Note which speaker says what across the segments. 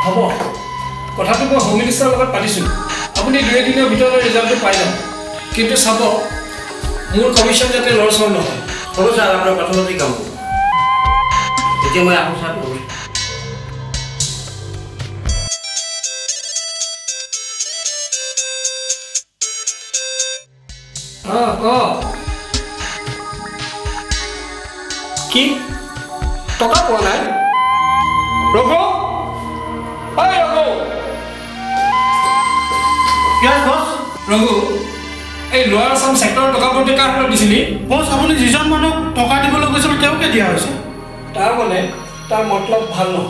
Speaker 1: হ'ব কথাটো মই হোম মিনিষ্টাৰৰ লগত পাতিছোঁ আপুনি 2 দিনৰ ভিতৰতে ৰিজাল্টটো পাই যাব কিন্তু চাব মোৰ কমিশ্যন যাতে লৰচৰ নহয়
Speaker 2: হ'ব ছাৰ আপোনাৰ কথাটো কাম কৰিব এতিয়া মই আহোঁ ছাৰ
Speaker 1: কি টকা পোৱা নাই ৰঘু ঐ ৰঘু ৰঘু এই লোৱাৰ আছাম ছেক্টৰৰ টকাবোৰ কাৰ হাতত দিছিলি
Speaker 3: বছ আপুনি যিজন মানুহক টকা দিবলৈ গৈছিল তেওঁকে দিয়া হৈছে
Speaker 1: তাৰ মানে তাৰ মতলব ভাল নহয়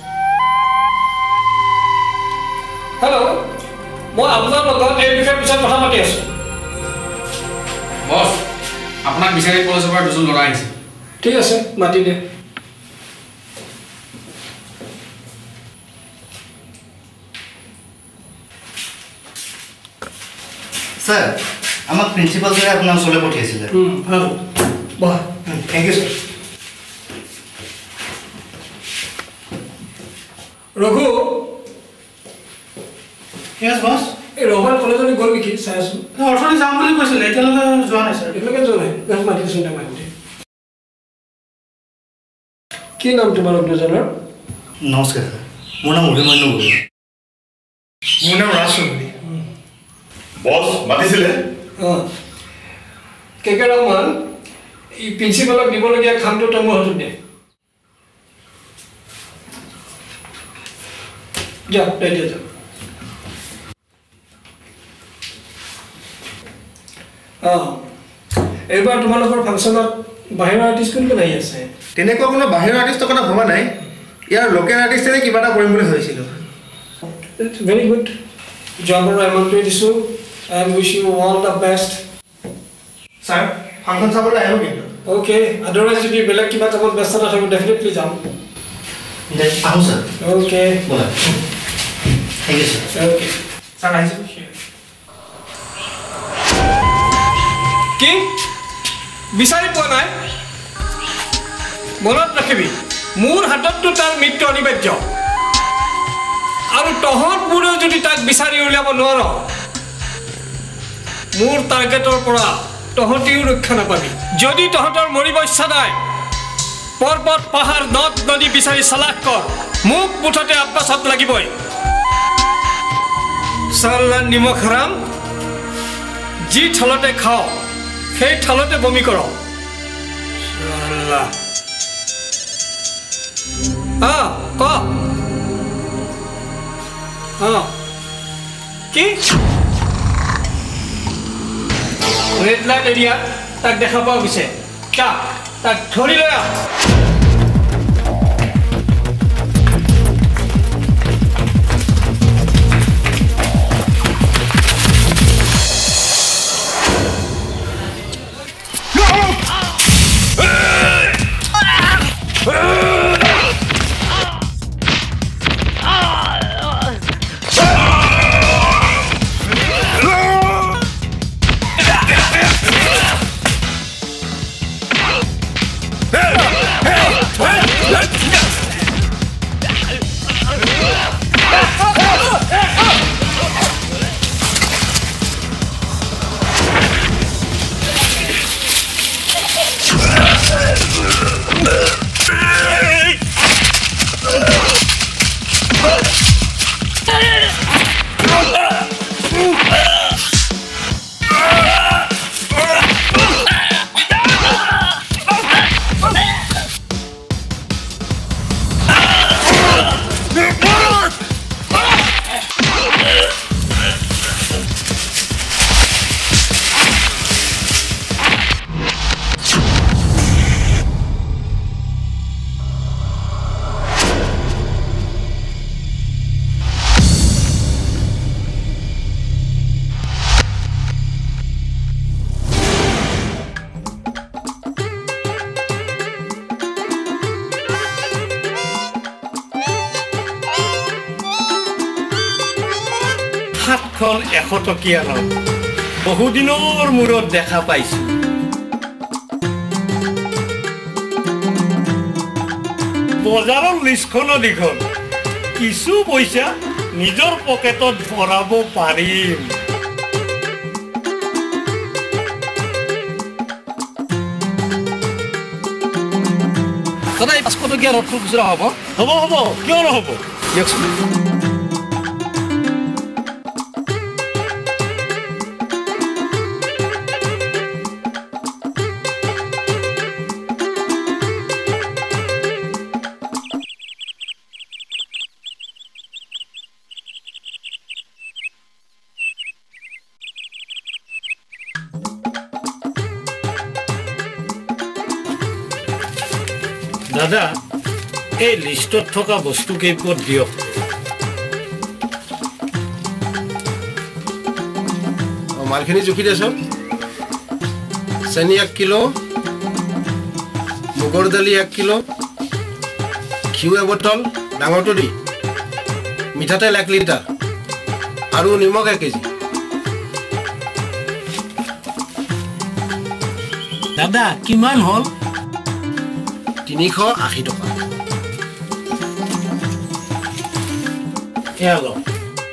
Speaker 1: হেল্ল' মই আপোনাৰ লগত এই বিষয়ে পিছত কথা পাতি আছোঁ
Speaker 4: বছ আপোনাক বিচাৰি পৌৰসভাৰ 2জন ল'ৰা আহিছে
Speaker 1: ঠিক আছে মাতি দে
Speaker 5: স্যার আমাক প্রিন্সিপাল স্যার আপনার ওচৰলৈ পঠিয়াইছিলে
Speaker 1: ভাল বহ
Speaker 5: thank you sir
Speaker 1: Raghu
Speaker 3: yes boss
Speaker 1: এই ৰঘুৰ কলেজলৈ গ'ল নেকি চাই আছোঁ
Speaker 3: অৰ্থনি যাম বুলি কৈছিলে এতিয়ালৈকে যোৱা নাই ছাৰ
Speaker 1: এতিয়ালৈকে যোৱা নাই মাতি চিন্তা মাতি দে কি নাম তোমালোক দুজনৰ
Speaker 5: নমস্কাৰ স্যার মোৰ নাম অভিমন্যু বৰুৱা
Speaker 3: মোৰ নাম ৰাজ চৌধুৰী
Speaker 6: বস মাতিছিলে
Speaker 1: কেকে ৰহমান এই প্ৰিন্সিপালক দিবলগীয়া খামটো তই মোৰ হাতত দে যা দে যা এইবাৰ তোমালোকৰ ফাংচনত বাহিৰৰ আৰ্টিষ্ট কোন কোন আহি আছে
Speaker 7: তেনেকুৱা কোনো বাহিৰৰ আৰ্টিষ্টৰ কথা ভবা নাই ইয়াৰ লোকেল আৰ্টিষ্টেৰে কিবা এটা কৰিম বুলি ভাবিছিলোঁ
Speaker 1: ভেৰি গুড যোৱাবাৰৰ এমাউণ্টটোৱে দিছোঁ I wish you all the best.
Speaker 7: Sir function চাবলৈ আহিব কিন্তু
Speaker 1: Okay, otherwise যদি বেলেগ কিবা কামত ব্যস্ত নাথাকো ডেফিনেটলি যাম
Speaker 5: আহোঁ স্যাৰ
Speaker 1: Okay.
Speaker 5: ব'লা thank you sir
Speaker 1: Okay.
Speaker 7: Sir আহিছোঁ
Speaker 1: কি বিচাৰি পোৱা নাই মনত ৰাখিবি মোৰ হাতততো তাৰ মৃত্যু অনিবাৰ্য আৰু তহঁতবোৰেও যদি তাক বিচাৰি উলিয়াব নোৱাৰ মোৰ টাৰ্গেটৰ পৰা তহঁতিও ৰক্ষা নাপাবি যদি তহঁতৰ মৰিব ইচ্ছা নাই পৰ্বত পাহাৰ নদ নদী বিচাৰি চালাক কৰ মোক মুঠতে আব্বাসত লাগিবই চাল্লা নিমখ হাৰাম যি থলতে খাওঁ সেই থালতে বমি কৰ ক কি ৰেড লাইট এৰিয়া তাক দেখা পোৱা গৈছে তাক ধৰি লৈ আহ
Speaker 2: হাতখন 100 টকীয়া ন বহুদিনৰ মূৰত দেখা পাইছোঁ বজাৰৰ লিষ্টখনো দীঘল
Speaker 1: কিছু পইচা নিজৰ পকেটত ভৰাব পাৰিম।
Speaker 2: দাদা এই 500 টকীয়া নোটটো খুচুৰা হ'ব?
Speaker 1: হ'ব হ'ব, কিয় নহ'ব?
Speaker 2: দিয়কচোন।
Speaker 1: দাদা এই লিষ্টত থকা বস্তু কেইপদ দিয়ক।
Speaker 7: মালখিনি জুখি দেচোন। চেনি 1 কিলো, মুগৰ দালি 1 কিলো, ঘিউ এবটল ডাঙৰটো দি, মিঠাতেল 1 লিটাৰ আৰু নিমখ 1 কেজি।
Speaker 1: দাদা কিমান হ'ল?
Speaker 7: 380 টকা।
Speaker 1: এয়া লওক।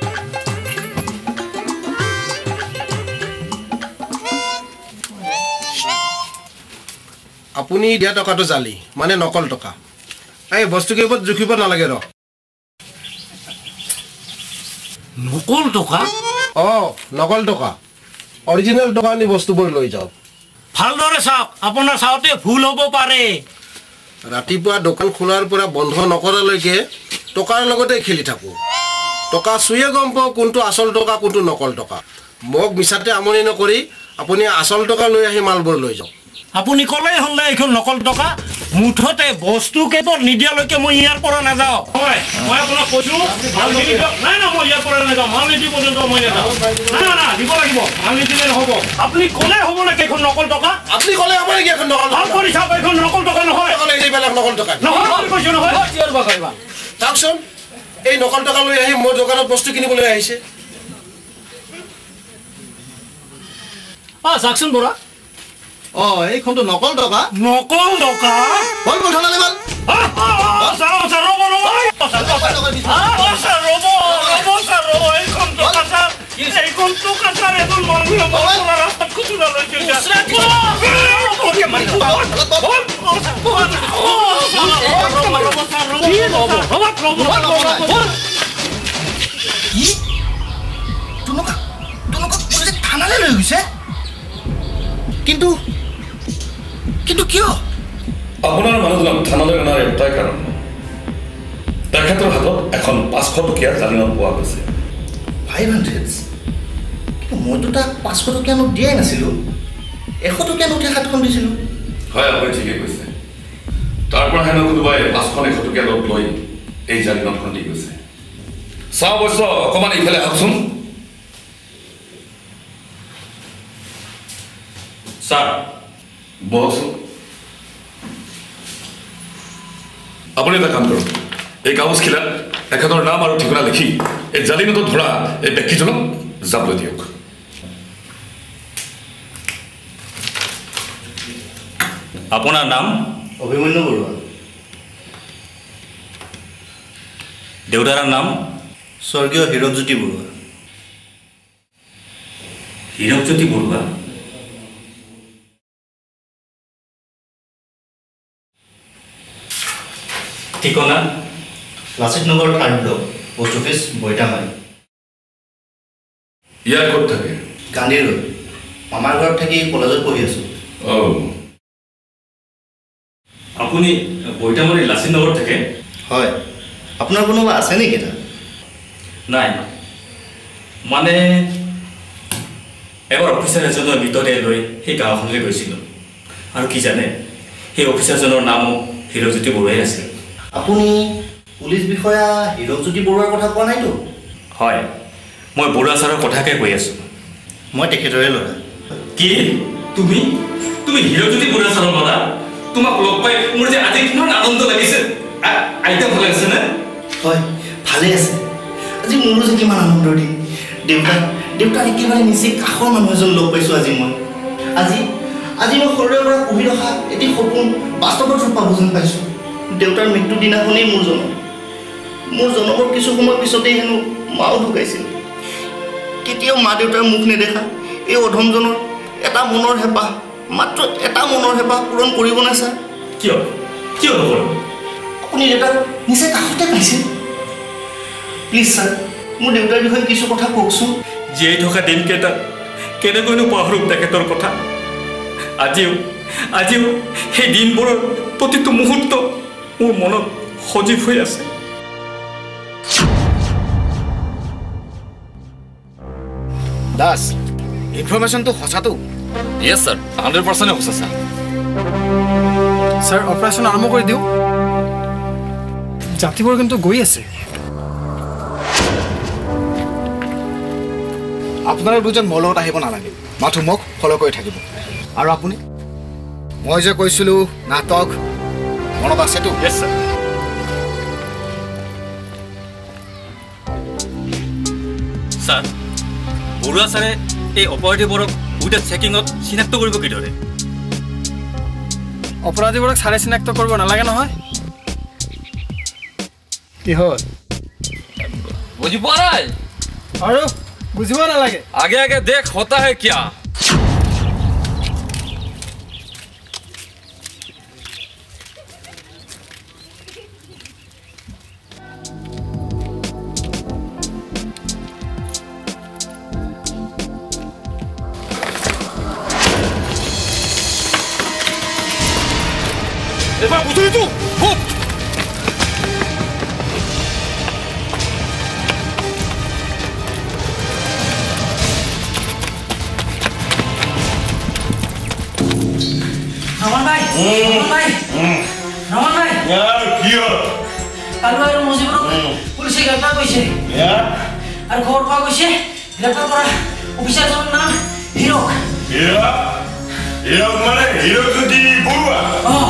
Speaker 7: আপুনি দিয়া টকাটো জালি মানে নকল টকা। এই বস্তু কেইপদ জুখিব নালাগে ৰ।
Speaker 1: নকল টকা?
Speaker 7: নকল টকা। অৰিজিনেল টকা আনি বস্তুবোৰ লৈ যাওক।
Speaker 1: ভালদৰে চাওক, আপোনাৰ চাওঁতে ভুল হ'ব পাৰে।
Speaker 7: ৰাতিপুৱা দোকান খোলাৰ পৰা বন্ধ নকৰালৈকে টকাৰ লগতে খেলি থাকোঁ। টকা চুয়ে গম পাওঁ কোনটো আচল টকা কোনটো নকল টকা। মোক মিছাতে আমনি নকৰি আপুনি আচল টকা লৈ আহি মালবোৰ লৈ যাওক।
Speaker 1: আপুনি ক'লেই হ'ল না এইখন নকল টকা। মুঠতে বস্তু কেইপদ নিদিয়ালৈকে মই ইয়াৰ পৰা নাযাওঁ। হয় মই আপোনাক কৈছোঁ মালখিনি দিয়ক। নাই না মই ইয়াৰ পৰা নাযাওঁ, মাল নিদি পৰ্যন্ত মই নাযাওঁ। না দিব লাগিব, মাল নিদিলে নহ'ব। আপুনি ক'লে হ'ব নেকি এইখন নকল টকা?
Speaker 7: আপুনি ক'লে হ'ব নেকি এখন নকল
Speaker 1: ভাল কৰি চাওক, এইখন নকল টকা নহয়।
Speaker 7: এইবিলাক নকল টকা
Speaker 1: নহয় বুলি কৈছোঁ নহয়।
Speaker 7: চাওকচোন, এই নকল টকা লৈ আহি মোৰ দোকানত বস্তু কিনিবলৈ আহিছে।
Speaker 2: চাওকচোন বুঢ়া। এইখনতো নকল টকা।
Speaker 1: নকল টকা?
Speaker 2: হ'ল কথা নালে ভাল। থানালৈ লৈ গৈছে? কিন্তু কিয়?
Speaker 6: আপোনাৰ মানুহজনক থানালৈ অনাৰ এটাই কাৰণ, তেখেতৰ হাতত এখন 500 টকীয়া জালি নোট পোৱা গৈছে।
Speaker 5: 500? কিন্তু মইতো তাক 500 টকীয়া নোট দিয়াই নাছিলোঁ। 100 টকীয়া নোটে হাতখন দিছিলোঁ।
Speaker 6: হয় আপুনি ঠিকেই কৈছে। তাৰ পৰা হেনো কোনোবাই 500 টকীয়া নোট লৈ এই জালি নোটখন দি গৈছে। চাওঁ অৱশ্য অকণমান ইফালে আহকচোন। ছাৰ বহকচোন। আপুনি এটা কাম কৰক, এই কাগজখিলাত এখেতৰ নাম আৰু ঠিকনা লিখি এই জালি নোটত ধৰা এই ব্যক্তিজনক যাবলৈ দিয়ক।
Speaker 8: আপোনাৰ নাম?
Speaker 5: অভিমন্যু বৰুৱা।
Speaker 8: দেউতাৰ নাম?
Speaker 5: স্বৰ্গীয় হীৰকজ্যোতি বৰুৱা।
Speaker 8: হীৰকজ্যোতি বৰুৱা? ঠিকনা?
Speaker 5: Lachit Nagar 3 block, post office Boitamari.
Speaker 6: ইয়াৰ ক'ত থাকে?
Speaker 5: গান্ধী ৰোড। মামাৰ ঘৰত থাকি কলেজত পঢ়ি আছোঁ।
Speaker 8: আপুনি বৈতামাৰী লাচিত নগৰত থাকে?
Speaker 5: হয়। আপোনাৰ কোনোবা আছে নেকি তাত?
Speaker 8: নাই, মানে এবাৰ অফিচাৰ এজনৰ মৃতদেহ লৈ সেই গাঁওখনলৈ গৈছিলোঁ। আৰু কি জানে, সেই অফিচাৰজনৰ নামো হীৰকজ্যোতি বৰুৱাই আছিল।
Speaker 5: আপুনি পুলিচ বিষয়া হীৰকজ্যোতি বৰুৱাৰ কথা কোৱা নাইতো?
Speaker 8: হয়, মই বৰুৱা ছাৰৰ কথাকে কৈ আছোঁ।
Speaker 5: মই তেখেতৰে ল'ৰা।
Speaker 8: কি? তুমি হীৰকজ্যোতি বৰুৱা ছাৰৰ ল'ৰা? তোমাক লগ পাই মোৰ যে আজি কিমান আনন্দ লাগিছে। আইতা ভালে আছে নে?
Speaker 5: হয়, ভালে আছে। আজি মোৰো যে কিমান আনন্দৰ দিন। দেউতাক একেবাৰে নিচেই কাষৰ মানুহ এজন লগ পাইছোঁ আজি মই। আজি মই সৰুৰে পৰা পুহি ৰখা এটি সপোন বাস্তৱত ৰূপ পাব যেন পাইছোঁ। দেউতাৰ মৃত্যুৰ দিনাখনেই মোৰ জন্ম। মোৰ জন্মৰ কিছু সময় পিছতেই হেনো মাও ঢুকাইছিল কেতিয়াও মা দেউতাৰ মুখ নেদেখা এই অধমজনৰ এটা মনৰ হেঁপাহ মাত্ৰ এটা মনৰ হেঁপাহ পূৰণ কৰিবনে ছাৰ
Speaker 8: কিয় কিয় নকৰোঁ
Speaker 5: আপুনি দেউতাক নিচে কাষতে পাইছে প্লিজ ছাৰ মোৰ দেউতাৰ বিষয়ে কিছু কথা কওকচোন
Speaker 8: জীয়াই থকা দিনকেইটা কেনেকৈনো পাহৰোঁ তেখেতৰ কথা আজিও সেই দিনবোৰৰ প্ৰতিটো মুহূৰ্ত মোৰ মনত সজীৱ হৈ আছে
Speaker 9: দাস ইনফৰমেশ্যনটো সঁচাটো
Speaker 6: য়েছ ছাৰ 100% সঁচা ছাৰ
Speaker 3: ছাৰ অপাৰেশ্যন আৰম্ভ কৰি দিওঁ জাতিবোৰ কিন্তু গৈ আছে
Speaker 9: আপোনালোক দুজন মোৰ লগত আহিব নালাগে মাথো মোক ফ'ল' কৰি থাকিব আৰু আপুনি মই যে কৈছিলোঁ নাটক মনত আছেতো
Speaker 8: য়েছ ছাৰ ছাৰ বৰুৱা ছাৰে এই অপৰাধীবোৰক উইথ চেকিঙত চিনাক্ত কৰিব কিদৰে
Speaker 3: অপৰাধীবোৰক ছাৰে চিনাক্ত কৰিব নালাগে নহয় কি হ'ল
Speaker 6: বুজি পোৱা নাই
Speaker 3: আৰু বুজিব নালাগে
Speaker 6: আগে আগে দেখ হতা হে কিয়া
Speaker 8: এবাৰ বুজিছো খুব
Speaker 2: Raman bhai,
Speaker 1: यार কি হ'ল
Speaker 2: kalu aru musibro, police graftar koise.
Speaker 1: यार
Speaker 2: Aru khobor pa koise, graftar kora officer jon naam Hero.
Speaker 1: Hirak মানে হিৰক যদি বৰুৱা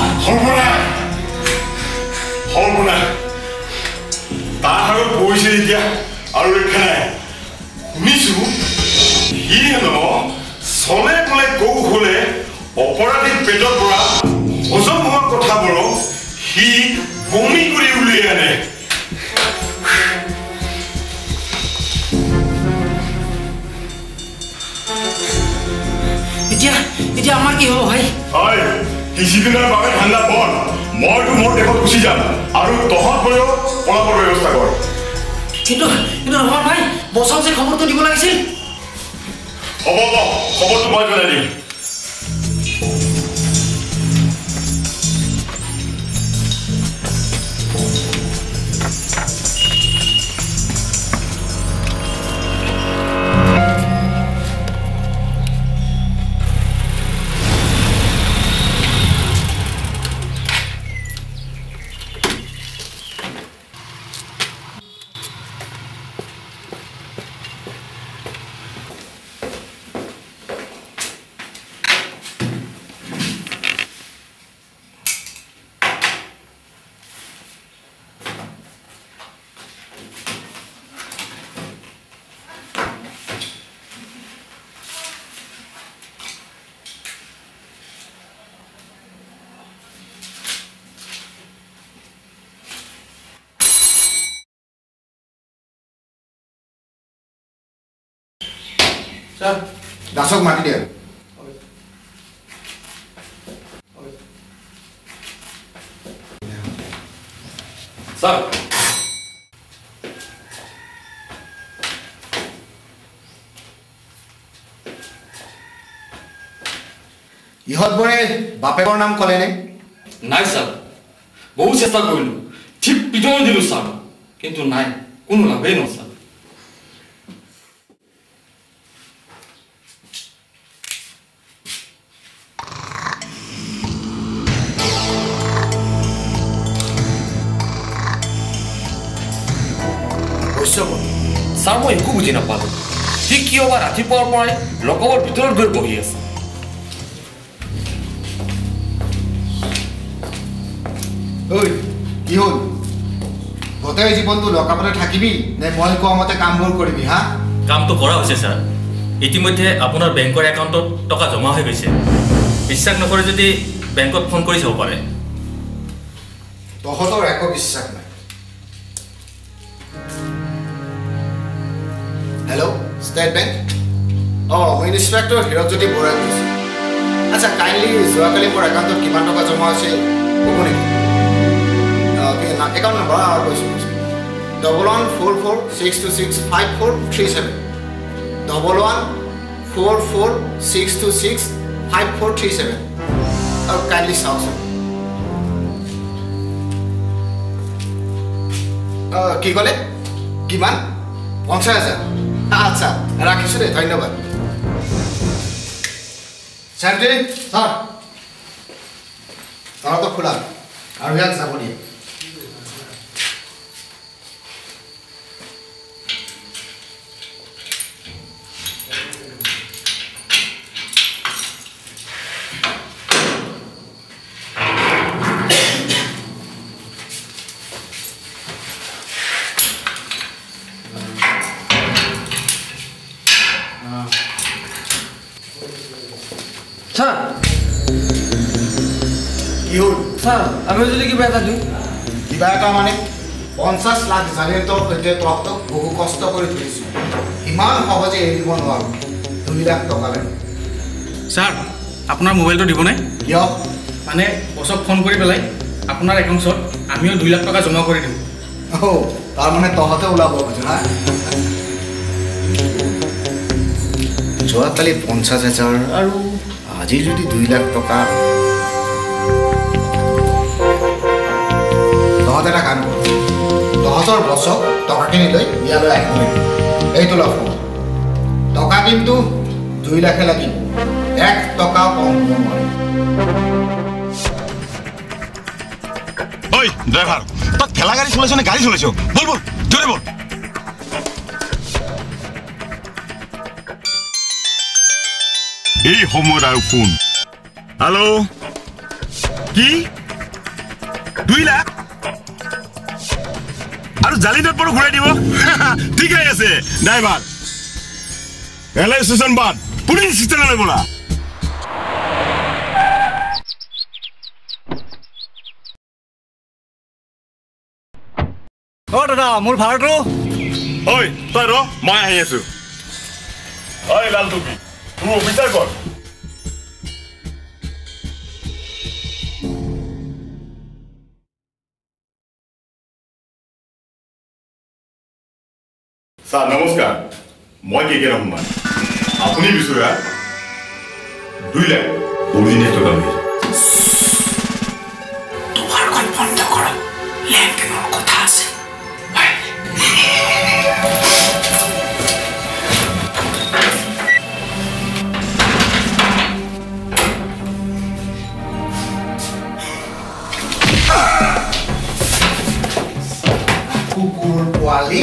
Speaker 1: সৰ্বনা তাৰ হাতত পৰিছে এতিয়া আৰু ৰক্ষা নাই শুনিছোঁ সি হেনো চলে বোলে কৌশলে অপৰাধীৰ পেটৰ পৰা হজম হোৱা কথাবোৰক সি বমি কৰি উলিয়াই আনে
Speaker 2: এতিয়া আমাৰ কি হ'ব ভাই
Speaker 1: হয় কিছুদিনৰ বাবে ঠাণ্ডা পৰ মইতো মোৰ দেশত গুচি যাম আৰু তহঁতবোৰেও পলাবৰ ব্যৱস্থা কৰ
Speaker 2: কিন্তু ৰহমান ভাই বছক যে খবৰটো দিব লাগিছিল
Speaker 1: হ'ব খবৰটো মই জনাই দিম
Speaker 9: ছাৰ দাসক মাতি দিয়া
Speaker 6: ছাৰ
Speaker 9: ইহঁতবোৰে বাপেকৰ নাম ক'লেনে
Speaker 6: নাই ছাৰ বহু চেষ্টা কৰিলোঁ ঠিক পিটনি দিলোঁ ছাৰ কিন্তু নাই কোনো লাভেই নহয় ছাৰ ছাৰ মই একো বুজি নাপালোঁ সি কিয় বা ৰাতিপুৱাৰ পৰাই লকবৰ ভিতৰত গৈ বহি আছে
Speaker 9: ঐ কি হ'ল গোটেই জীৱনটো লকাপতে থাকিবি নে মই কোৱা মতে কামবোৰ কৰিবি হা
Speaker 8: কামটো কৰা হৈছে ছাৰ ইতিমধ্যে আপোনাৰ বেংকৰ একাউণ্টত টকা জমা হৈ গৈছে বিশ্বাস নকৰে যদি বেংকত ফোন কৰি চাব পাৰে
Speaker 9: তহঁতৰ একো বিশ্বাস নাই ষ্টেট বেংক মই ইন্সপেক্টৰ হিৰকজ্যোতি বৰাই কৈছোঁ আচ্ছা কাইণ্ডলি যোৱাকালি মোৰ একাউণ্টত কিমান টকা জমা আছে ক'ব নেকি একাউণ্ট নম্বৰ কৈছোঁ 1144626543 1144626543 আৰু কাইণ্ডলি চাওকচোন কি ক'লে কিমান 50,000 আচ্ছা ৰাখিছোঁ দেই ধন্যবাদ চেণ্ট্ৰি ছাৰ তহঁতক খোলা আৰু ইয়াক যাব দিয়ে
Speaker 2: স্যার
Speaker 9: কি হ'ল
Speaker 2: স্যার আমি যদি কিবা এটা দিওঁ
Speaker 9: কিবা এটা মানে 50 লাখ জালিয়াতৰ সৈতে তহঁতক বহু কষ্ট কৰি তুলিছোঁ ইমান সহজে এৰিব নোৱাৰোঁ 2 লাখ টকা লাগে
Speaker 4: ছাৰ আপোনাৰ মোবাইলটো দিবনে
Speaker 9: কিয়
Speaker 4: মানে বছক ফোন কৰি পেলাই আপোনাৰ একাউণ্টত আমিও 2 লাখ টকা জমা কৰি দিওঁ
Speaker 9: তাৰমানে তহঁতে ওলাব খোজো না যোৱাকালি 50,000 আৰু আজি যদি 2 লাখ টকা তহঁতে এটা কাম কৰ তহঁতৰ বছক টকাখিনি লৈ ইয়ালৈ আহিব এইটো লগ টকা কিন্তু 2 লাখে লাগিব 1 টকা কম নোৱাৰে
Speaker 10: ঐ ড্ৰাইভাৰ তই ঠেলা গাড়ী চলাইছ নে গাড়ী চলাইছ বল বল জোৰে বল এই সময়ত আৰু ফোন হেল্ল' কি 2 লাখ আৰু জালি নোট পৰা ঘূৰাই দিব ঠিকেই আছে ড্ৰাইভাৰ ৰেলৱে ষ্টেচন বাদ পুলিচ ষ্টেচনলৈ বোলা
Speaker 8: দাদা মোৰ ভাড়াটো
Speaker 10: ঐ তই ৰ মই আহি আছো ঐ লাল টুপি তোৰ অফিচাৰ কৰ ছাৰ নমস্কাৰ মই কে ৰহমান আপুনি বিচৰা 2 লাখ অৰিজিনেল টকা
Speaker 3: তোমাৰ খন বন্ধ কৰ লেনদেনৰ কথা আছে
Speaker 9: কুকুৰ পোৱালি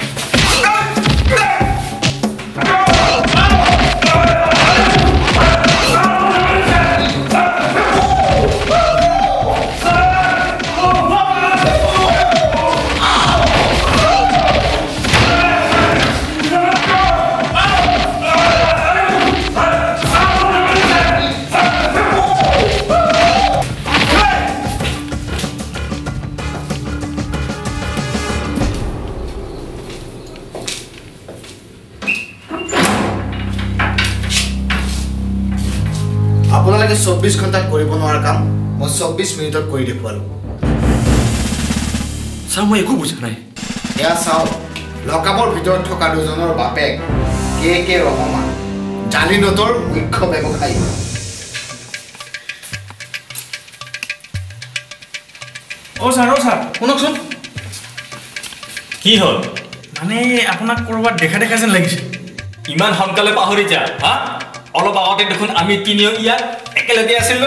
Speaker 9: আপোনালোকে 24 ঘণ্টাত কৰিব নোৱাৰা কাম মই 24 মিনিটত কৰি দেখুৱালো
Speaker 8: ছাৰ মই একো বুজা নাই
Speaker 9: এয়া চাওক লকাপৰ ভিতৰত থকা দুজনৰ বাপেক কে ৰহমান জালি নোটৰ মুখ্য ব্যৱসায়ী
Speaker 4: ছাৰ শুনকচোন
Speaker 1: কি হ'ল
Speaker 4: মানে আপোনাক ক'ৰবাত দেখা যেন লাগিছে
Speaker 8: ইমান সোনকালে পাহৰি যা হা অলপ আগতে দেখোন আমি তিনিও ইয়াত একেলগে আছিলো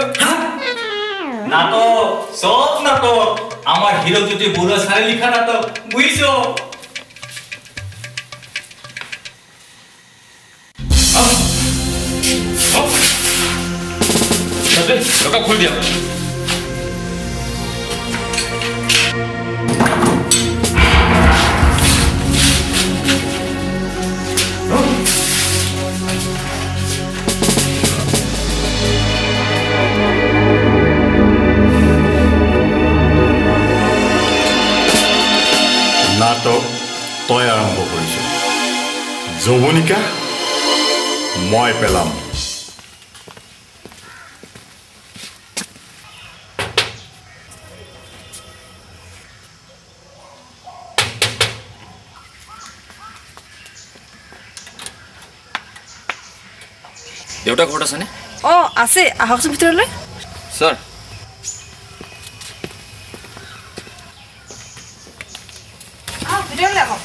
Speaker 8: নাটক চব নাটক আমাৰ হিৰকজ্যোতি বৰুৱা ছাৰে লিখা নাটক বুজিছ
Speaker 6: টকা খুলি দিয়া নাটক তই আৰম্ভ কৰিছ
Speaker 10: যৌৱনিকা মই পেলাম।
Speaker 8: দেউতা ঘৰত আছেনে?
Speaker 11: অঁ আছে, আহকচোন ভিতৰলৈ।
Speaker 8: ছাৰ
Speaker 11: ভিতৰলৈ আহক।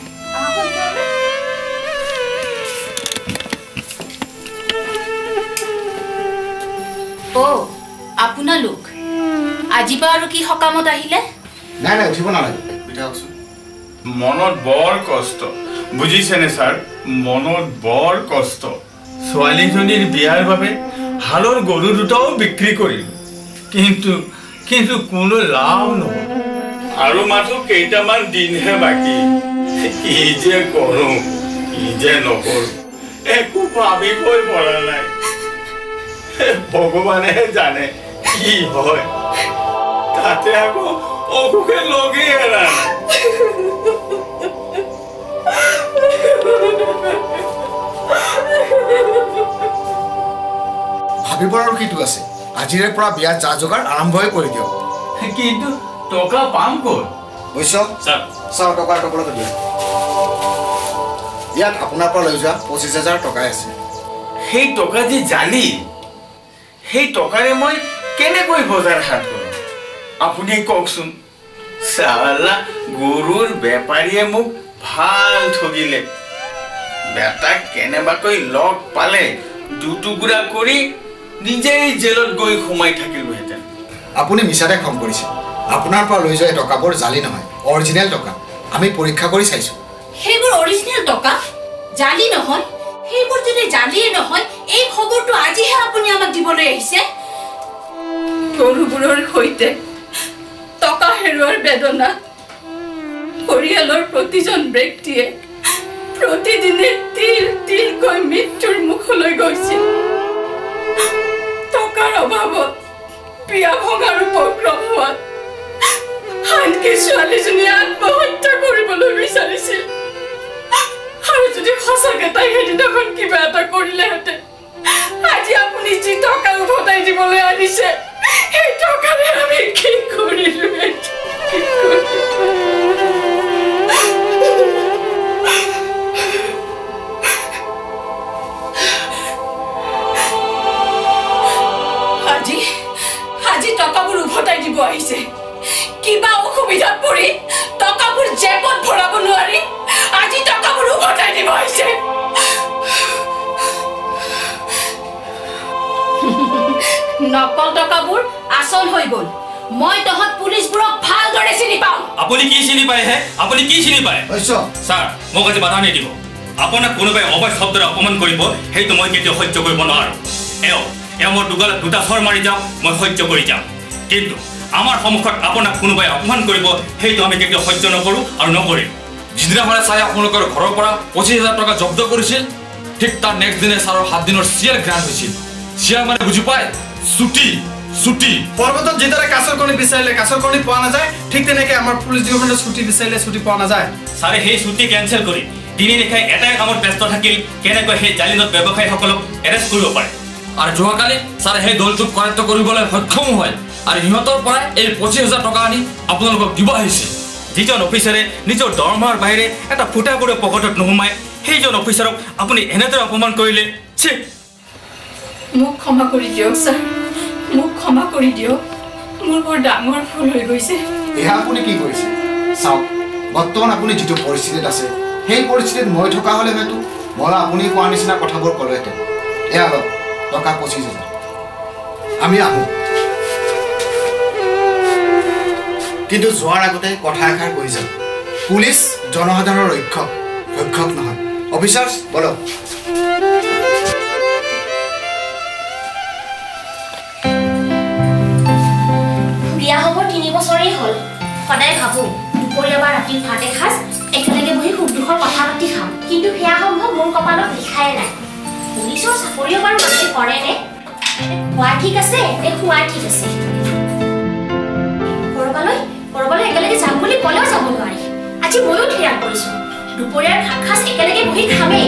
Speaker 12: আপোনালোক আজি বা আৰু কি সকামত আহিলে?
Speaker 9: নাই নাই উঠিব নালাগে, উঠাওকচোন।
Speaker 13: মনত বৰ কষ্ট বুজিছেনে ছাৰ, মনত বৰ কষ্ট। ছোৱালীজনীৰ বিয়াৰ বাবে হালৰ গৰু দুটাও বিক্ৰী কৰিলোঁ, কিন্তু কোনো লাভ নহ'ল। আৰু মাথো কেইটামান দিনহে বাকী। কি যে কৰোঁ কি যে নকৰোঁ একো ভাবিবই পৰা নাই। ভগৱানেহে জানে কি হয়। তাতে আকৌ অসুখে লগেই এৰা নাই।
Speaker 9: ভাবিবৰ আৰু কিটো আছে, আজিৰে পৰা বিয়া যা যোগাৰ আৰম্ভই কৰি দিয়ক।
Speaker 13: কিন্তু টকা পাম ক'ত?
Speaker 9: বুজিছ চাওঁ, টকা টকলকে দিয়া। ইয়াত আপোনাৰ পৰা লৈ যোৱা 25,000 টকাই আছে।
Speaker 13: সেই টকা যে জালি, সেই টকাৰে মই কেনেকৈ বজাৰ হাট কৰোঁ আপুনি কওকচোন। চালা গৰুৰ বেপাৰীয়ে মোক ভাল ঠগিলে। বেটাক কেনেবাকৈ লগ পালে দুটুকুৰা কৰি নিজেই জেলত গৈ সোমাই থাকিলোহেঁতেন।
Speaker 9: আপুনি মিছাতে খং কৰিছে। আপোনাৰ পৰা লৈ যোৱা টকাবোৰ জালি নহয়, অৰিজিনেল টকা। আমি পৰীক্ষা কৰি চাইছোঁ।
Speaker 12: সেইবোৰ অৰিজিনেল টকা জালি নহয়? সেইবোৰ যদি জালিয়ে নহয়, এই খবৰটো আজিহে আপুনি আমাক দিবলৈ আহিছে?
Speaker 11: গৰুবোৰৰ সৈতে টকা হেৰুৱাৰ বেদনা পৰিয়ালৰ প্ৰতিজন ব্যক্তিয়ে প্ৰতিদিনে তিল তিলকৈ মৃত্যুৰ মুখলৈ গৈছিল। টকাৰ অভাৱত বিয়া ভঙাৰ উপক্ৰম হোৱাত আনকি ছোৱালীজনীয়ে আত্মহত্যা কৰিবলৈ বিচাৰিছিল। আৰু যদি সঁচাকে তাই সেইদিনাখন কিবা এটা কৰিলেহেঁতেন, আজি আপুনি যি টকা উভতাই দিবলৈ আনিছে, সেই টকাৰে আমি কি কৰিলো?
Speaker 12: আজি টকাবোৰ উভতাই দিব আহিছে। কিবা অসুবিধাত পৰি টকাবোৰ জেপত ভৰাব নোৱাৰি আজি টকাবোৰ উভতাই দিব আহিছে। নকল টকাবোৰ আচল হৈ গ'ল। মই তহঁত পুলিচবোৰক ভালদৰে চিনি পাওঁ।
Speaker 8: আপুনি কি চিনি পায় হে? আপুনি কি চিনি পায়? ছাৰ মোক আজি বাধা নিদিব। আপোনাক কোনোবাই অবৈধ শব্দৰে অপমান কৰিব, সেইটো মই কেতিয়াও সহ্য কৰিব নোৱাৰোঁ। এওঁ মোৰ দুগালত দুটা চৰ মাৰি যাওঁ, মই সহ্য কৰি যাম। কিন্তু আমাৰ সন্মুখত আপোনাক কোনোবাই অপমান কৰিব, সেইটো আমি কেতিয়াও সহ্য নকৰোঁ আৰু নকৰিম।
Speaker 14: যিদিনাখনে ছাৰে আপোনালোকৰ ঘৰৰ পৰা 25,000 টকা জব্দ কৰিছিল, ঠিক তাৰ নেক্সট দিনে ছাৰৰ 7 দিনৰ চিয়াৰ গ্ৰাণ্ট হৈছিল। চিয়াৰ মানে বুজি পায়? ছুটি।
Speaker 4: পৰ্বতত যিদৰে কাছৰ কণী বিচাৰিলে কাছৰ কণী পোৱা নাযায়, ঠিক তেনেকে আমাৰ পুলিচ ডিপাৰ্টমেণ্টত ছুটি বিচাৰিলে ছুটি পোৱা নাযায়।
Speaker 8: ছাৰে সেই ছুটি কেঞ্চেল কৰি দিনে নিশাই এটাই কামত ব্যস্ত থাকিল, কেনেকৈ সেই জালিনত ব্যৱসায়ীসকলক এৰেষ্ট কৰিব পাৰে।
Speaker 14: আৰু যোৱাকালি ছাৰে সেই দলটোক কৰায়ত্ব কৰিবলৈ সক্ষম হয় আৰু সিহঁতৰ পৰাই এই 25,000 টকা আনি আপোনালোকক দিব আহিছে।
Speaker 8: যিজন অফিচাৰে নিজৰ দৰমহাৰ বাহিৰে এটা ফুটা কৰি পকেটত নোসোমায়, সেইজন অফিচাৰক আপুনি এনেদৰে অপমান কৰিলে।
Speaker 11: মোক ক্ষমা কৰি দিয়ক ছাৰ, মোক ক্ষমা কৰি দিয়ক। মোৰ বৰ ডাঙৰ ভুল হৈ গৈছে।
Speaker 9: এয়া আপুনি কি কৰিছে চাওক, বৰ্তমান আপুনি যিটো পৰিস্থিতিত আছে, সেই পৰিস্থিতিত মই থকা হ'লে হয়তো মই আপুনি কোৱা নিচিনা কথাবোৰ ক'লোহেঁতেন। এয়া লওক টকা 25,000। আমি আহোঁ, কিন্তু যোৱাৰ আগতে কথা এষাৰ কৈ যাম। পুলিচ জনসাধাৰণৰ ৰক্ষক নহয়। অফিচাৰ্ছ বলক।
Speaker 12: বিয়া হ'ব 3 বছৰেই হ'ল। সদায় ভাবোঁ দুপৰীয়া বা ৰাতিৰ ভাত এসাঁজ একেলগে বহি সুখ দুখৰ কথা পাতি খাম, কিন্তু সেয়া সম্ভৱ মোৰ কপালত লিখাই নাই। পুলিচৰ চাকৰিও বাৰু মানুহে কৰেনে? খোৱা ঠিক আছে নে খোৱা ঠিক আছে? কৰবালৈ একেলগে যাম বুলি ক'লেও যাব নোৱাৰি। আজি ময়ো ঠিৰাং কৰিছোঁ, দুপৰীয়াৰ ভাত সাঁজ একেলগে বহি খাম খামেই।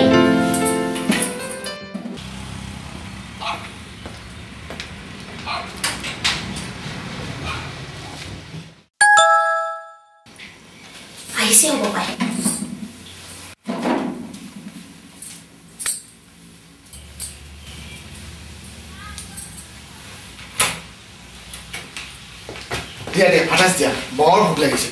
Speaker 12: আহিছে হ'ব পাৰে।
Speaker 9: দিয়া দিয়া ভাত দিয়া বৰ ভোক লাগিছে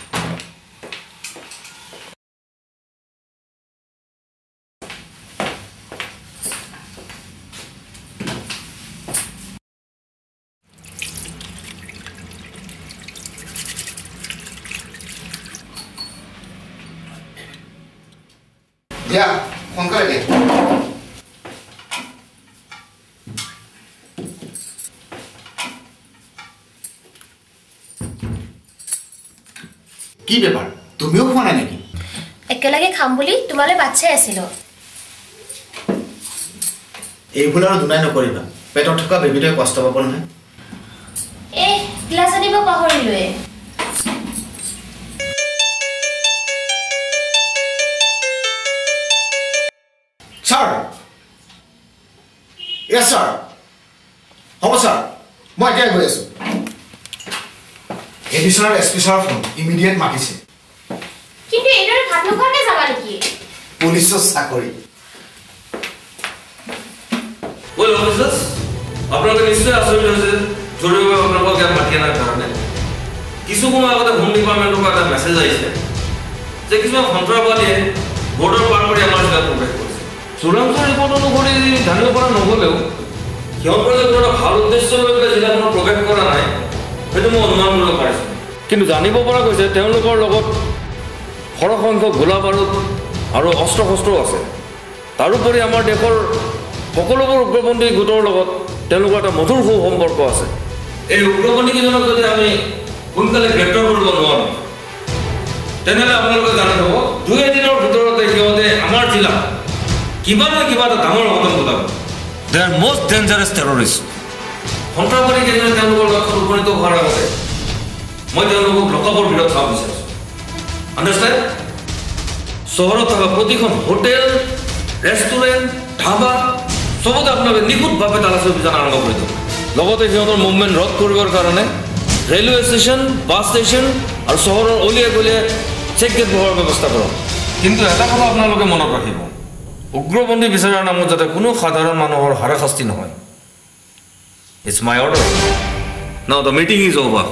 Speaker 9: দিয়া সোনকালে দিয়া কি ব্যাপার তুমিও খোৱা নাই নেকি
Speaker 12: একেলগে খাম বুলি তোমালৈ বাচ্চাই আছিলো
Speaker 5: এইবোৰ আৰু দুনাই নকৰিবা পেটত থকা বেবিটোৱে কষ্ট পাব নহয়
Speaker 12: গ্লাছ আনিব পাহৰিলোৱে
Speaker 9: স্যার ইয়েস স্যার হ'ব স্যার মই এতিয়া গৈ আছো additional SP sir phone immediate মাতিছে
Speaker 12: কিন্তু এইদৰে ভাত নোখোৱাকে যাবা নেকি
Speaker 9: পুলিচৰ চাকৰি
Speaker 2: Well, officers, আপোনালোকে নিশ্চয় আচৰিত হৈছে জৰুৰীভাৱে আপোনালোকক ইয়াত মাতি অনাৰ কাৰণে কিছু সময় আগতে হোম ডিপাৰ্টমেণ্টৰ পৰা এটা মেছেজ আহিছে যে কিছুমান সন্ত্ৰাসবাদীয়ে বৰ্ডাৰ পাৰ কৰি আমাৰ জিলাত প্ৰৱেশ কৰিছে চূড়ান্ত ৰিপৰ্ট অনুসৰি জানিব পৰা নগ'লেও সিহঁতৰ যে কোনো এটা ভাল উদ্দেশ্য লৈ পেলাই জিলাখনত প্ৰৱেশ কৰা নাই সেইটো মই অনুমান কৰিব পাৰিছোঁ কিন্তু জানিব পৰা গৈছে তেওঁলোকৰ লগত সৰহসংখ্যক গোলা বাৰুদ আৰু অস্ত্ৰ শস্ত্ৰও আছে তাৰোপৰি আমাৰ দেশৰ সকলোবোৰ উগ্ৰপন্থী গোটৰ লগত তেওঁলোকৰ এটা মধুৰ সু সম্পৰ্ক আছে এই উগ্ৰপন্থীকেইজনক যদি আমি সোনকালে গ্ৰেপ্তাৰ কৰিব নোৱাৰোঁ তেনেহ'লে আপোনালোকে জানি থ'ব 2 দিনৰ ভিতৰতে সিহঁতে আমাৰ জিলাত কিবা নহয় কিবা এটা ডাঙৰ অঘটন ঘটাব they are most dangerous terrorist সন্ত্ৰাসবাদীকেইজনে তেওঁলোকৰ লক্ষ্যত উপনীত হোৱাৰ আগতে মই তেওঁলোকক লকআপৰ ভিতৰত চাব বিচাৰিছোঁ আণ্ডাৰষ্টেণ্ড চহৰত থকা প্ৰতিখন হোটেল ৰেষ্টুৰেণ্ট ধাবা চবতে আপোনালোকে নিখুঁতভাৱে তালাচী অভিযান আৰম্ভ কৰি দিব লগতে সিহঁতৰ মুভমেণ্ট ৰদ কৰিবৰ কাৰণে ৰেলৱে ষ্টেচন বাছ ষ্টেচন আৰু চহৰৰ অলিয়ে গলিয়ে চেক গেট বহোৱাৰ ব্যৱস্থা কৰক কিন্তু এটা কথা আপোনালোকে মনত ৰাখিব উগ্ৰপন্থী বিচাৰৰ নামত যাতে কোনো সাধাৰণ মানুহৰ হাৰাশাস্তি নহয় it's my order now the meeting is over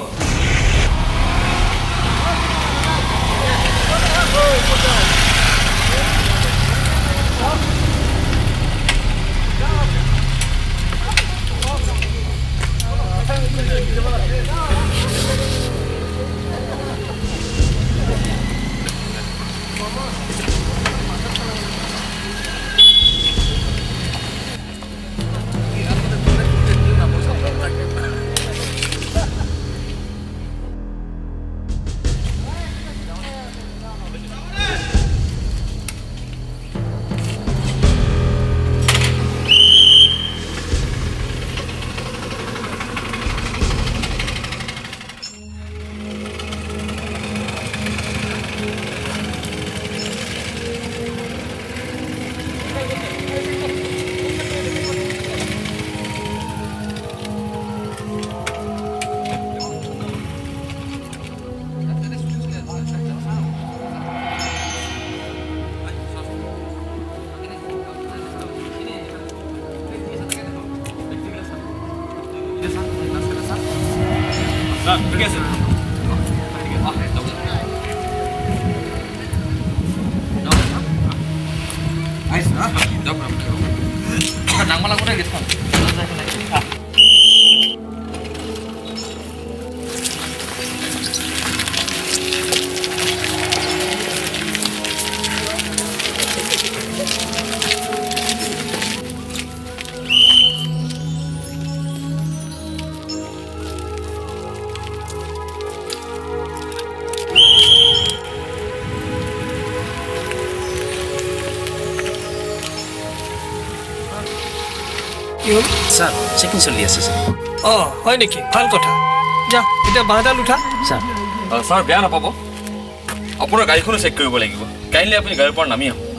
Speaker 15: sir checking চলি আছে স্যার
Speaker 3: হয় নেকি ভাল কথা যা এতিয়া বাঁহডাল উঠা
Speaker 15: স্যার
Speaker 8: স্যার বেয়া নাপাব আপোনাৰ গাড়ীখনো চেক কৰিব লাগিব কাইণ্ডলি আপুনি গাড়ীৰ পৰা নামি আহক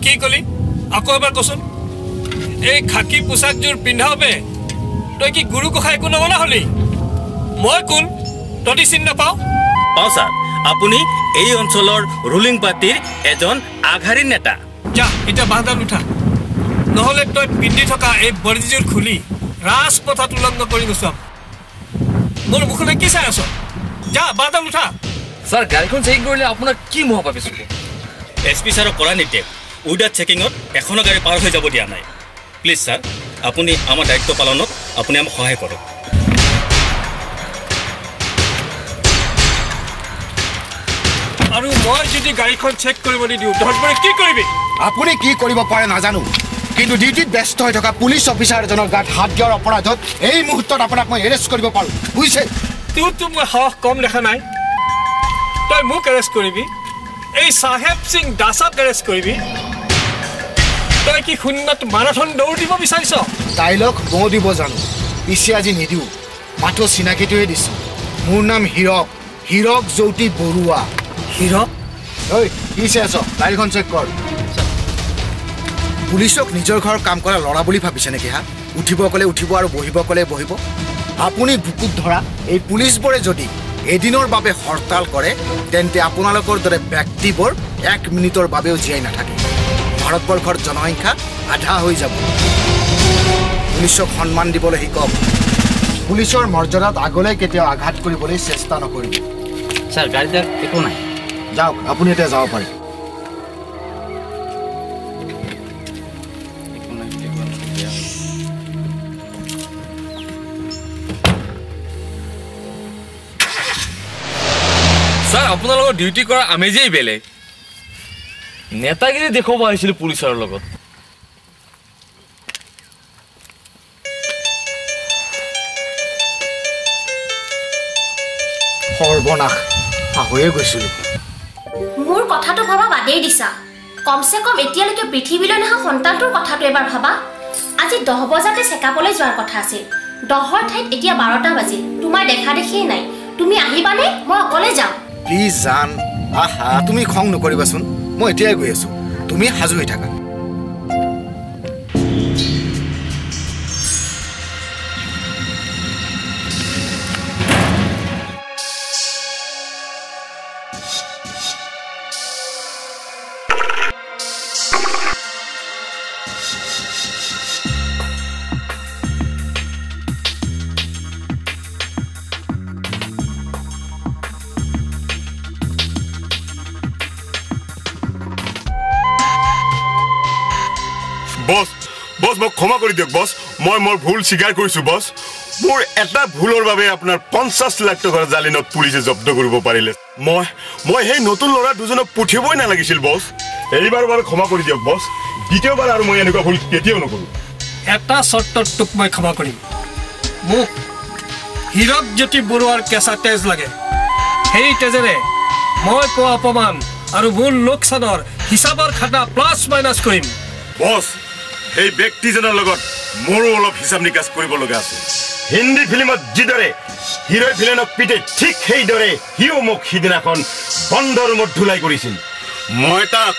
Speaker 15: কি কলি আকৌ এবাৰ কচোন এই খাকি পোছাকযোৰ পিন্ধাবে তই কি গুৰু গোসাঁই একো নমনা হলি মই কোন তই চিন নাপাওঁ
Speaker 8: পাওঁ ছাৰ আপুনি এই অঞ্চলৰ ৰুলিং পাৰ্টিৰ এজন আগশাৰীৰ নেতা
Speaker 15: যা এতিয়া বাঁহডাল উঠা নহ'লে তই পিন্ধি থকা এই বৰ্জিযোৰ খুলি ৰাজপথত উলংঘ কৰি গুচাম মোৰ মুখলৈ কি চাই আছ যা বাঁহডাল উঠা
Speaker 14: ছাৰ গাড়ীখন চেকিং কৰিলে আপোনাক কি মোহ পাবিছোঁ
Speaker 8: SP ছাৰক কৰা নিৰ্দেশ উইদাউট চেকিঙত এখনো গাড়ী পাৰ হৈ যাব দিয়া নাই প্লিজ ছাৰ আপুনি আমাৰ দায়িত্ব পালনত আপুনি আমাক সহায় কৰক
Speaker 15: আৰু মই যদি গাড়ীখন চেক কৰিব নিদিওঁ তহঁতবোৰে কি কৰিবি
Speaker 9: আপুনি কি কৰিব পাৰে নাজানো কিন্তু ডিউটিত ব্যস্ত হৈ থকা পুলিচ অফিচাৰ এজনৰ গাত হাত দিয়াৰ অপৰাধত এই মুহূৰ্তত আপোনাক মই এৰেষ্ট কৰিব পাৰোঁ বুজিছে
Speaker 15: তোৰতো মই সাহস কম দেখা নাই তই মোক এৰেষ্ট কৰিবি এই চাহেব সিং দাসক এৰেষ্ট কৰিবি তই কি শূন্যত মাৰাথন দৌৰ দিব বিচাৰিছ
Speaker 9: ডাইলগ মই দিব জানো পিছে আজি নিদিওঁ মাথো চিনাকিটোৱে দিছোঁ মোৰ নাম হীৰক জ্যোতি বৰুৱা
Speaker 15: হীৰক
Speaker 9: ঐ কি চাই আছ গাড়ীখন চেক কৰ পুলিচক নিজৰ ঘৰৰ কাম কৰা ল'ৰা বুলি ভাবিছে নেকি হা উঠিব ক'লে উঠিব আৰু বহিব ক'লে বহিব আপুনি বুকুত ধৰা এই পুলিচবোৰে যদি এদিনৰ বাবে হৰতাল কৰে তেন্তে আপোনালোকৰ দৰে ব্যক্তিবোৰ 1 মিনিটৰ বাবেও জীয়াই নাথাকে ভাৰতবৰ্ষৰ জনসংখ্যা আধা হৈ যাব পুলিচক সন্মান দিবলৈ শিকক পুলিচৰ মৰ্যাদাত আগলৈ কেতিয়াও আঘাত কৰিবলৈ চেষ্টা নকৰিব
Speaker 8: ছাৰ গাড়ীত একো নাই
Speaker 9: যাওক আপুনি এতিয়া যাব পাৰে
Speaker 14: ছাৰ আপোনালোকৰ ডিউটি কৰা আমেজেই বেলেগ নেতাগিৰি দেখুৱাব আহিছিলোঁ পুলিচৰ লগত
Speaker 9: সৰ্বনাশ পাহৰিয়ে গৈছিলোঁ
Speaker 12: মোৰ কথাটো ভাবা বাদেই দিছা কমসে কম এতিয়ালৈকে পৃথিৱীলৈ নহা সন্তানটোৰ কথাটো এবাৰ ভাবা আজি 10 বজাতে চেকআপলৈ যোৱাৰ কথা আছিল 10ৰ ঠাইত এতিয়া 12টা বাজিল তোমাৰ দেখা দেখিয়ে নাই তুমি আহিবানে মই অকলে যাম
Speaker 9: প্লিজ জান আহা তুমি খং নকৰিবাচোন মই এতিয়াই গৈ আছোঁ তুমি সাজু হৈ থাকা
Speaker 10: বস মোক ক্ষমা কৰি দিয়ক বস মই মোৰ ভুল স্বীকাৰ কৰিছোঁ বস মোৰ এটা ভুলৰ বাবে আপোনাৰ 50 লাখ টকাৰ জালিনত পুলিচে জব্দ কৰিব পাৰিলে মই সেই নতুন ল'ৰা দুজনক পঠিয়াবই নালাগিছিল বস এইবাৰৰ বাবে ক্ষমা কৰি দিয়ক বস দ্বিতীয়বাৰ আৰু মই এনেকুৱা ভুল কেতিয়াও নকৰোঁ
Speaker 15: এটা চৰ্তত তোক মই ক্ষমা কৰিম মোক হীৰক জ্যোতি বৰুৱাৰ কেঁচা তেজ লাগে সেই তেজেৰে মই কোৱা অপমান আৰু মোৰ লোকচানৰ হিচাপৰ খাতা প্লাছ মাইনাছ কৰিম
Speaker 10: বস এই ব্যক্তিজনৰ লগত মোৰো অলপ হিচাপ নিকাচ কৰিব লগা আছে হিন্দী ফিল্মত যিদৰে হিৰোই ভিলেনক পিটে ঠিক সেইদৰে হিও মোক সিদিনাখন বন্ধ ৰুমত ধুলাই কৰিছিল মই তাক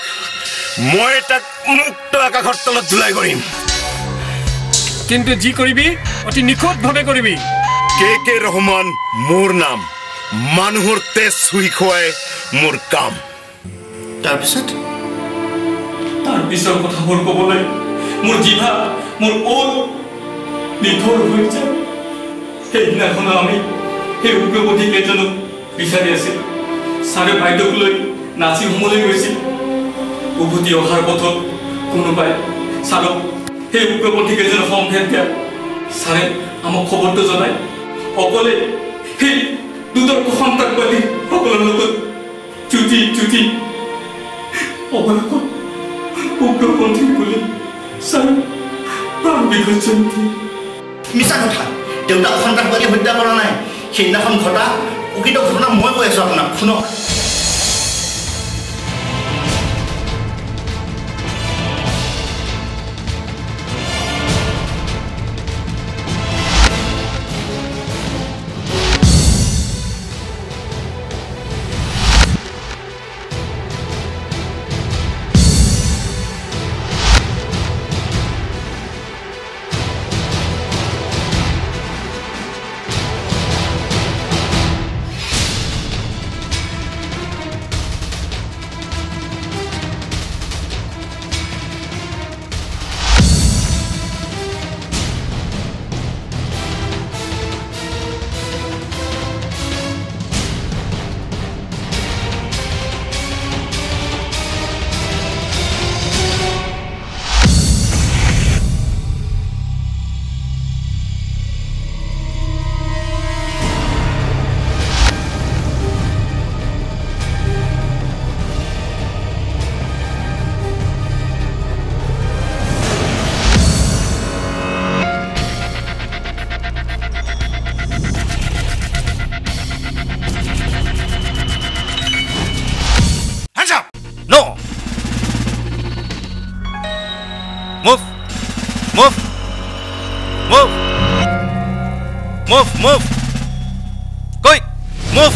Speaker 10: মুক্ত আকাশৰ তলত ধুলাই কৰিম
Speaker 15: কিন্তু যি কৰিবি অতি নিখুঁতভাৱে কৰিবি
Speaker 10: কে ৰহমান মোৰ নাম মানুহৰ তেজ চুই খুৱাই মোৰ কাম
Speaker 8: তাৰপিছৰ কথাবোৰ ক'বলৈ মোৰ জিভা মোৰ ওল নিথৰ হৈ যায় সেইদিনাখন আমি সেই উগ্ৰপন্থী কেইজনক বিচাৰি আছিলোঁ ছাৰে বাইদেউক লৈ নাৰ্ছিং হোমলৈ গৈছিল উভতি অহাৰ পথত কোনোবাই ছাৰক সেই উগ্ৰপন্থী কেইজনক সম্ভেদ দিয়া ছাৰে আমাক খবৰটো জনাই অকলে সেই দুটা সন্ত্ৰাসবাদী সকলৰ লগত চুটি অৱশেষত উগ্ৰপন্থী বুলি ছাৰ প্ৰাণ বিসৰ্জন দিয়ে
Speaker 5: মিছা কথা দেউতাক সন্ত্ৰাসবাদী হত্যা কৰা নাই সেইদিনাখন ঘটা প্ৰকৃত ঘটনা মই কৈ আছোঁ আপোনাক শুনক
Speaker 16: Move. Quick. Move.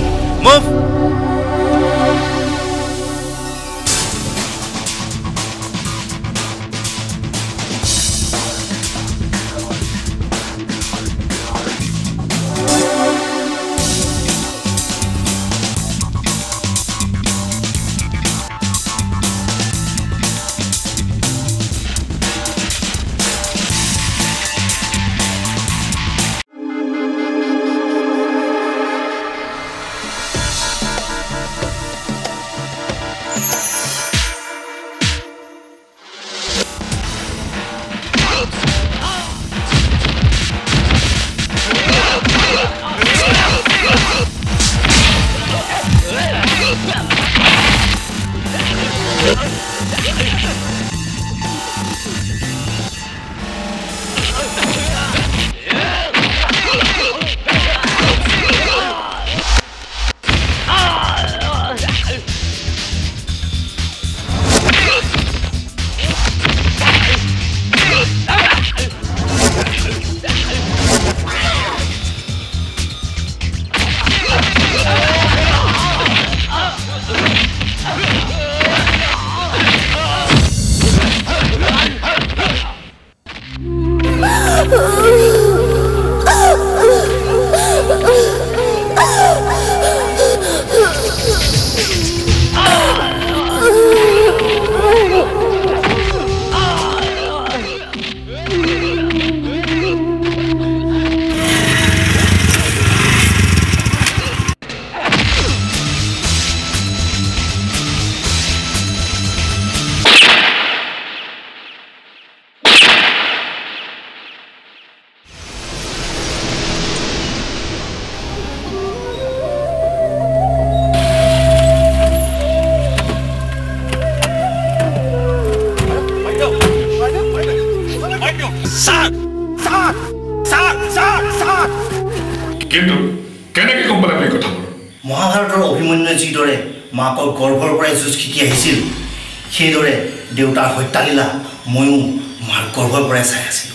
Speaker 6: কিন্তু কেনেকৈ গম পালে এই কথাবোৰ
Speaker 5: মহাভাৰতৰ অভিমন্যু যিদৰে মাকৰ গৰ্ভৰ পৰাই যুঁজ শিকি আহিছিল সেইদৰে দেউতাৰ হত্যালীলা ময়ো মাৰ গৰ্ভৰ পৰাই চাই আছিলোঁ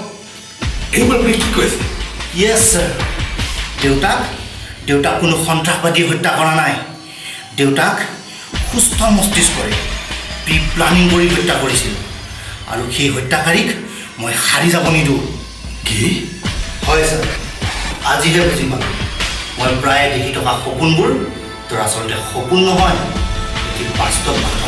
Speaker 6: এইবোৰ আপুনি কি কৈছে
Speaker 5: য়েছ ছাৰ দেউতাক কোনো সন্ত্ৰাসবাদী হত্যা কৰা নাই দেউতাক সুস্থ মস্তিষ্কৰে প্ৰি প্লানিং কৰি হত্যা কৰিছিল আৰু সেই হত্যাকাৰীক মই হাৰি যাব নিদিওঁ
Speaker 6: কি
Speaker 5: হয় ছাৰ আজিহে বুজি পালোঁ মই প্ৰায় দেখি থকা সপোনবোৰ তোৰ আচলতে সপোন নহয় এটি বাস্তৱ ঘটনা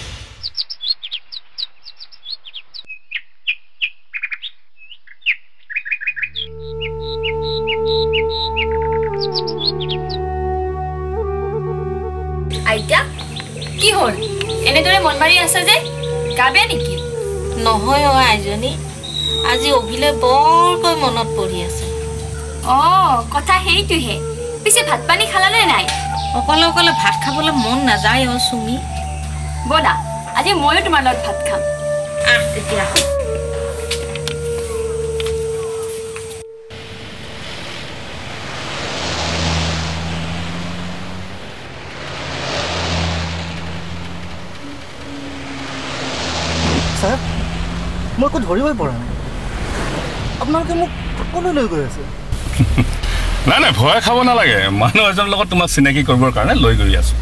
Speaker 17: আইতা কি হ'ল এনেদৰে মন মাৰি আছে যে গা বেয়া নেকি
Speaker 18: নহয় আইজনী আজি অভিলে বৰকৈ মনত পৰি আছে
Speaker 17: কথা সেইটোহে পিছে ভাত পানী খালানে নাই
Speaker 18: অকলে ভাত খাবলৈ মন নাযায় চুমি
Speaker 17: ব'লা আজি ময়ো তোমাৰ লগত ভাত খাম
Speaker 18: তেতিয়া
Speaker 5: ছাৰ মই একো ধৰিবই পৰা নাই আপোনালোকে মোক ক'লৈ লৈ গৈ আছে
Speaker 6: নাই ভয় খাব নালাগে মানুহ এজনৰ লগত তোমাক চিনাকি কৰিবৰ কাৰণে লৈ গৈ আছোঁ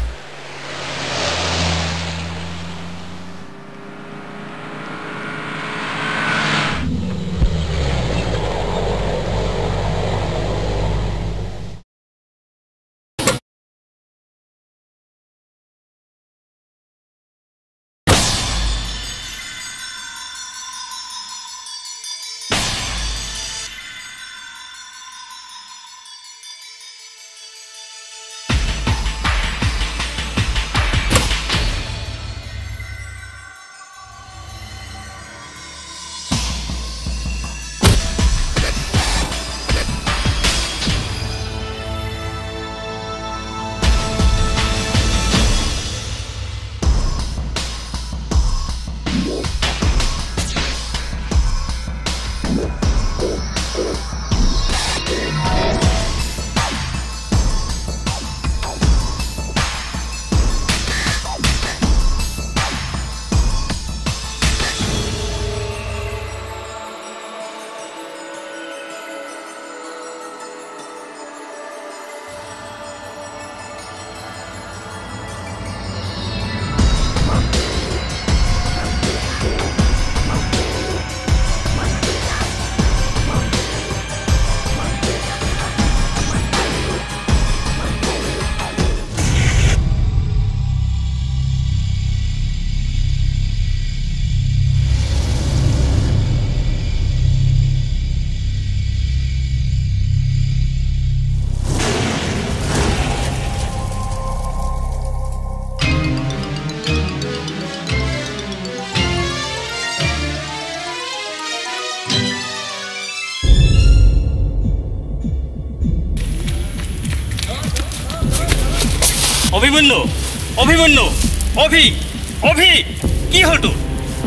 Speaker 8: অভিমন্যু অভিমন্যু অভি অভি কি হ'ল তোৰ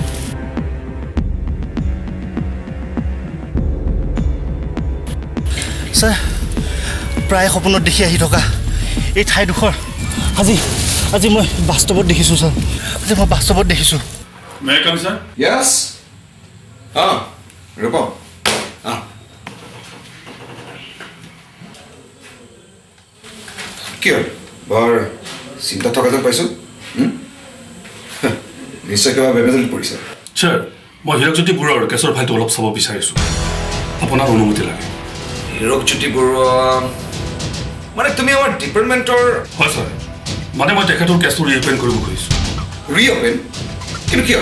Speaker 5: স্যাৰ প্ৰায় সপোনত দেখি আহি থকা এই ঠাইডোখৰ আজি মই বাস্তৱত দেখিছোঁ স্যাৰ আজি মই বাস্তৱত দেখিছোঁ
Speaker 6: মে কাম স্যাৰ
Speaker 9: য়েছ ৰূপ কি হ'ল বৰ চিন্তা থকা যেন পাইছোঁ নিশ্চয় কিবা বেমেজালি পৰিছে
Speaker 6: ছাৰ মই হীৰকজ্যোতি বৰুৱাৰ কেছৰ ফাইলটো অলপ চাব বিচাৰিছোঁ আপোনাৰ অনুমতি লাগে
Speaker 9: হীৰকজ্যোতি বৰুৱা মানে তুমি আমাৰ ডিপাৰ্টমেণ্টৰ
Speaker 6: হয় ছাৰ মানে মই তেখেতৰ কেছটো ৰিঅপেন কৰিব খুজিছোঁ
Speaker 9: ৰিঅপেন কিন্তু কিয়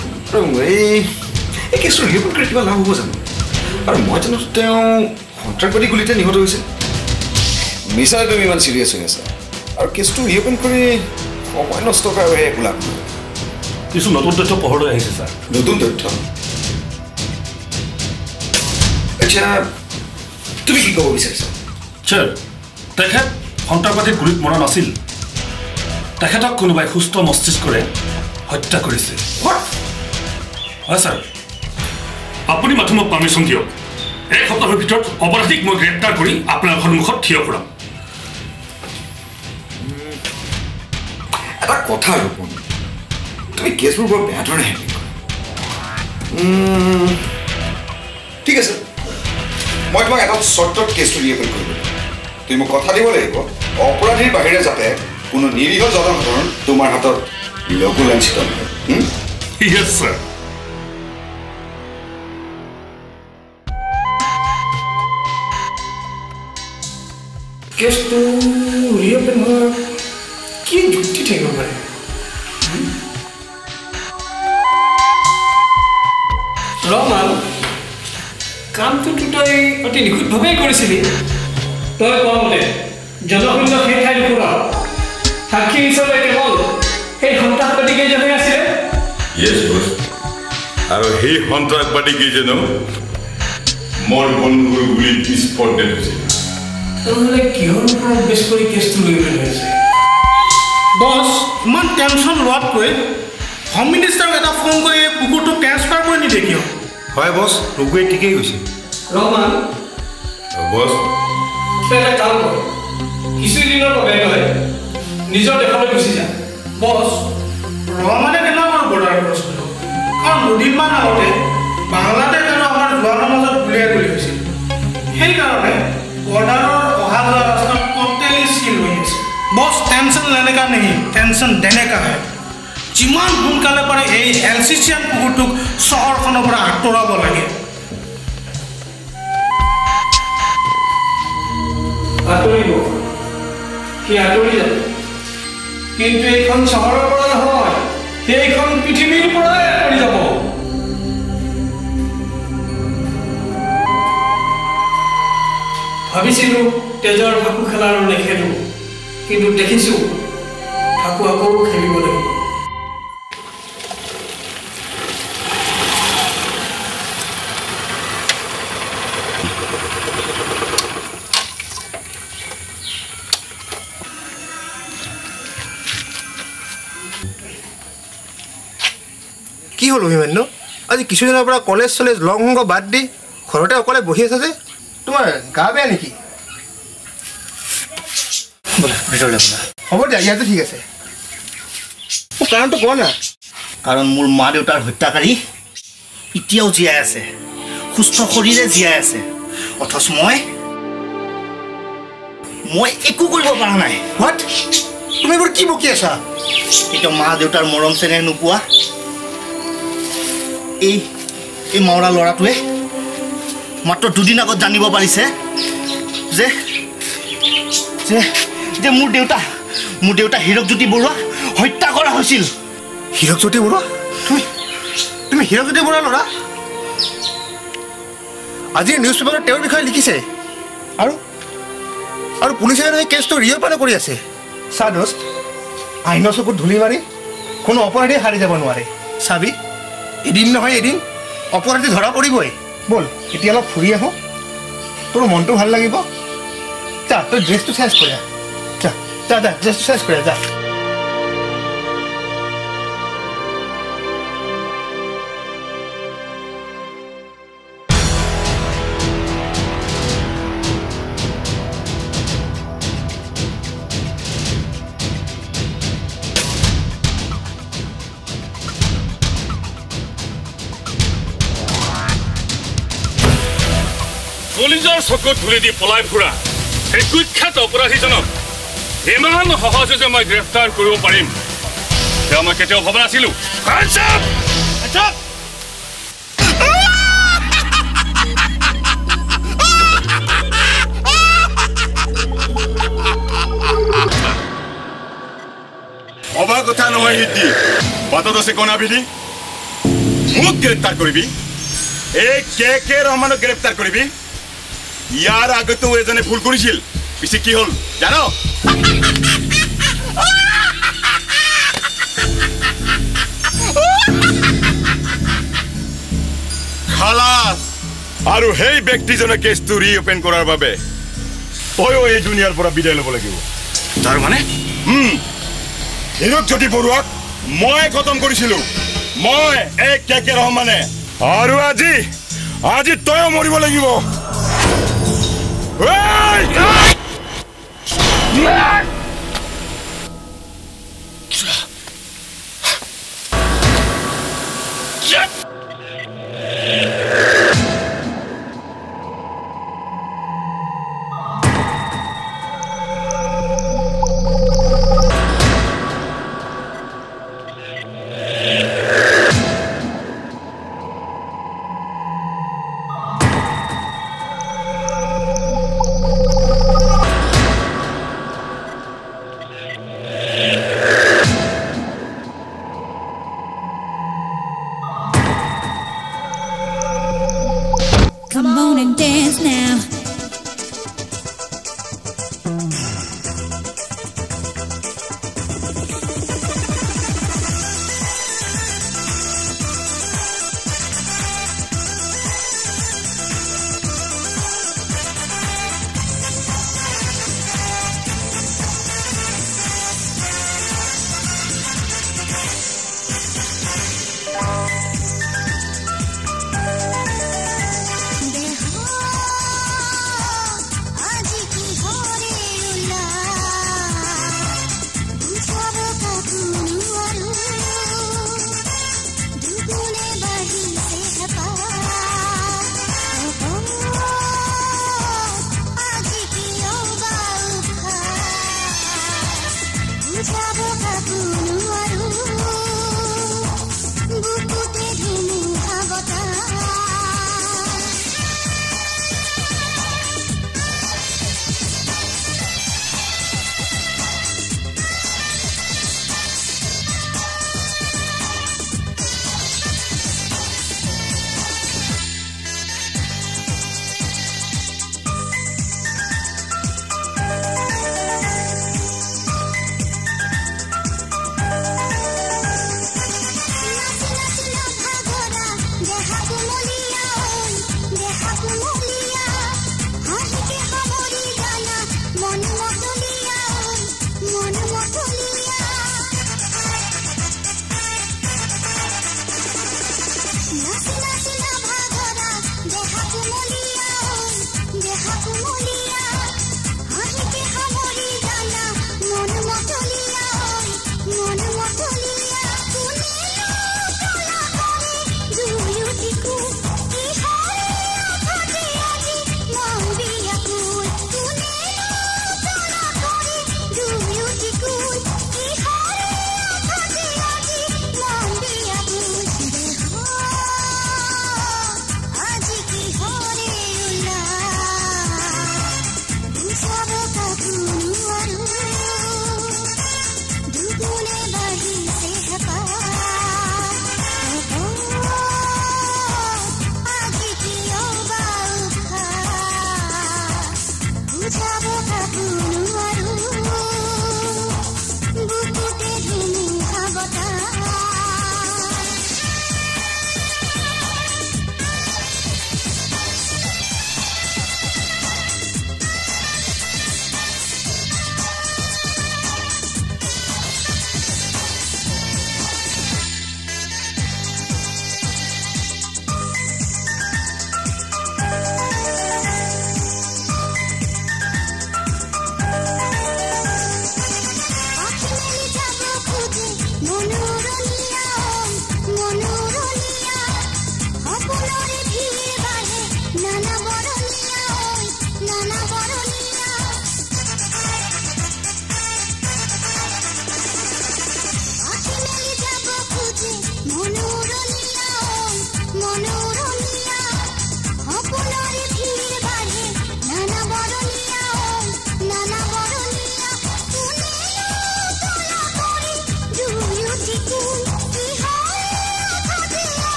Speaker 9: এই কেছটো ৰিঅপেন কৰি কিবা লাভ হ'ব জানো আৰু মই জানো তেওঁ সন্ত্ৰাসবাদী গুলীতে নিহত হৈছে মিছাই তুমি ইমান চিৰিয়াছ হৈ আছা আৰু কেছটো ৰিঅপেন কৰি সময় নষ্ট কৰাৰ বাহিৰে একো লাভ নহয়
Speaker 6: কিছু নতুন তথ্য পোহৰলৈ আহিছে ছাৰ
Speaker 9: নতুন তথ্য আচ্ছা তুমি কি ক'ব বিচাৰিছা
Speaker 6: ছাৰ তেখেত সন্ত্ৰাসবাদীৰ গুলীত মৰা নাছিল তেখেতক কোনোবাই সুস্থ মস্তিষ্কৰে হত্যা কৰিছে হয় ছাৰ আপুনি মাথো মোক পাৰ্মিশ্যন দিয়ক এক সপ্তাহৰ ভিতৰত অপৰাধীক মই গ্ৰেপ্তাৰ কৰি আপোনাৰ সন্মুখত থিয় কৰাম
Speaker 9: এটা কথা ৰূপন তুমি কেছবোৰ বৰ বেয়া ধৰণে হেণ্ডেল কৰা ঠিক আছে মই তোমাক এটা চৰ্টত কেছটো ৰিঅপেন কৰিব তুমি মোক কথা দিব লাগিব অপৰাধীৰ বাহিৰে যাতে কোনো নিৰীহ জনসাধাৰণ তোমাৰ হাতত লঘু লাঞ্ছিত নহয়
Speaker 6: ইয়েছ ছাৰ
Speaker 3: কেছটো ৰিঅপেন হোৱাৰ কি যুক্তি থাকিব পাৰে ৰমান কামটোতো তই অতি নিখুঁতভাৱেই কৰিছিলি তই কোৱা মতে জনশূন্য সেই ঠাইডোখৰ সাক্ষী হিচাপে কেৱল সেই সন্ত্ৰাসবাদী কেইজনে আছিলে
Speaker 10: য়েছ বছ আৰু সেই সন্ত্ৰাসবাদী কেইজনো মোৰ বন্ধুৰ গুলীত স্পটেড হৈছিল
Speaker 3: নহ'লে কিহৰ ওপৰত বেছ কৰি কেছটো লৈ হৈছে বছ ইমান টেনশ্যন লোৱাতকৈ হোম মিনিষ্টাৰক এটা ফোন কৰি কুকুৰটো ট্ৰেন্সফাৰ কৰি নিদিয়ে কিয়
Speaker 9: হয় বছ ৰঘুৱে ঠিকেই কৈছে
Speaker 3: ৰহমান
Speaker 10: বছ
Speaker 3: এটা কাম কৰ কিছুদিনৰ বাবে তই নিজৰ দেশলৈ গুচি যা বছ ৰহমানে কেনেকুৱা বৰ্ডাৰ ক্ৰছ কৰিব কাৰণ দুদিনমান আগতে বাংলাদেশ আৰু আমাৰ জোৱানৰ মাজত গুলীয়াগুলী হৈছিল সেইকাৰণে বৰ্ডাৰৰ অহা যোৱা ৰাস্তা টোটেলি চিল হৈ আছে বছ টেনশ্যন লেনে কা নেহি টেনশ্যন দেনে কা হে যিমান সোনকালে পাৰে এই এলচিচিয়ান কুকুৰটোক চহৰখনৰ পৰা আঁতৰাব লাগে আঁতৰিব সি আঁতৰি যাব কিন্তু এইখন চহৰৰ পৰা নহয় সেইখন পৃথিৱীৰ পৰাই আঁতৰি যাব ভাবিছিলোঁ তেজৰ ফাকু খেলা আৰু নেখেলোঁ কিন্তু দেখিছোঁ ফাকু আকৌ খেলিব লাগিব
Speaker 9: কি হ'ল অভিমন্যু আজি কিছুদিনৰ পৰা কলেজ চলেজ লং সংগ বাদ দি ঘৰতে অকলে বহি আছা যে তোমাৰ গা বেয়া নেকি হ'ব দিয়া ইয়াতে ঠিক আছে কাৰণটো কোৱা না
Speaker 5: কাৰণ মোৰ মা দেউতাৰ হত্যাকাৰী এতিয়াও জীয়াই আছে সুস্থ শৰীৰে জীয়াই আছে অথচ মই একো কৰিব পৰা নাই
Speaker 9: হোৱাট তুমি বৰ কি বকি আছা
Speaker 5: এতিয়া মা দেউতাৰ মৰম চেনেহ নোপোৱা এই মাওৰা ল'ৰাটোৱে মাত্ৰ দুদিন আগত জানিব পাৰিছে যে যে যে মোৰ দেউতা হীৰকজ্যোতি বৰুৱাক হত্যা কৰা হৈছিল
Speaker 9: হীৰকজ্যোতি বৰুৱা তুমি হীৰকজ্যোতি বৰুৱা ল'ৰা আজি নিউজ পেপাৰত তেওঁৰ বিষয়ে লিখিছে আৰু পুলিচে সেই কেছটো ৰিঅপেন কৰি আছে চা দোস্ত আইনৰ চকুত ধূলি মাৰি কোনো অপৰাধীয়ে হাৰি যাব নোৱাৰে চাবি এদিন নহয় এদিন অপৰাধী ধৰা পৰিবই বল এতিয়া অলপ ফুৰি আহোঁ তোৰ মনটো ভাল লাগিব যা তই ড্ৰেছটো চেঞ্জ কৰি যা
Speaker 4: যা যা চেষ্টা করে যা
Speaker 6: পুলিচৰ চকুত ধুলি দি পলাই ফুৰা এই কুখ্যাত অপৰাধীজনক ইমান সহজে যে মই গ্ৰেপ্তাৰ কৰিব পাৰিম সেয়া মই কেতিয়াও ভবা নাছিলো
Speaker 10: অবা কথা নহয় হিতি বাটত আছে কোনা বিধি মোক গ্ৰেপ্তাৰ কৰিবি এই কে ৰহমানক গ্ৰেপ্তাৰ কৰিবি ইয়াৰ আগতো এজনে ভুল কৰিছিল পিছে কি হল জানো খালাস আৰু সেই ব্যক্তিজনে কেছটো ৰিঅপেন কৰাৰ বাবে তয়ো এই দুনিয়াৰ পৰা বিদায় ল'ব লাগিব তাৰ মানে হিৰকজ্যোতি বৰুৱাক মই খতম কৰিছিলো মই এই কে ৰহমানে আৰু আজি তয়ো মৰিব লাগিব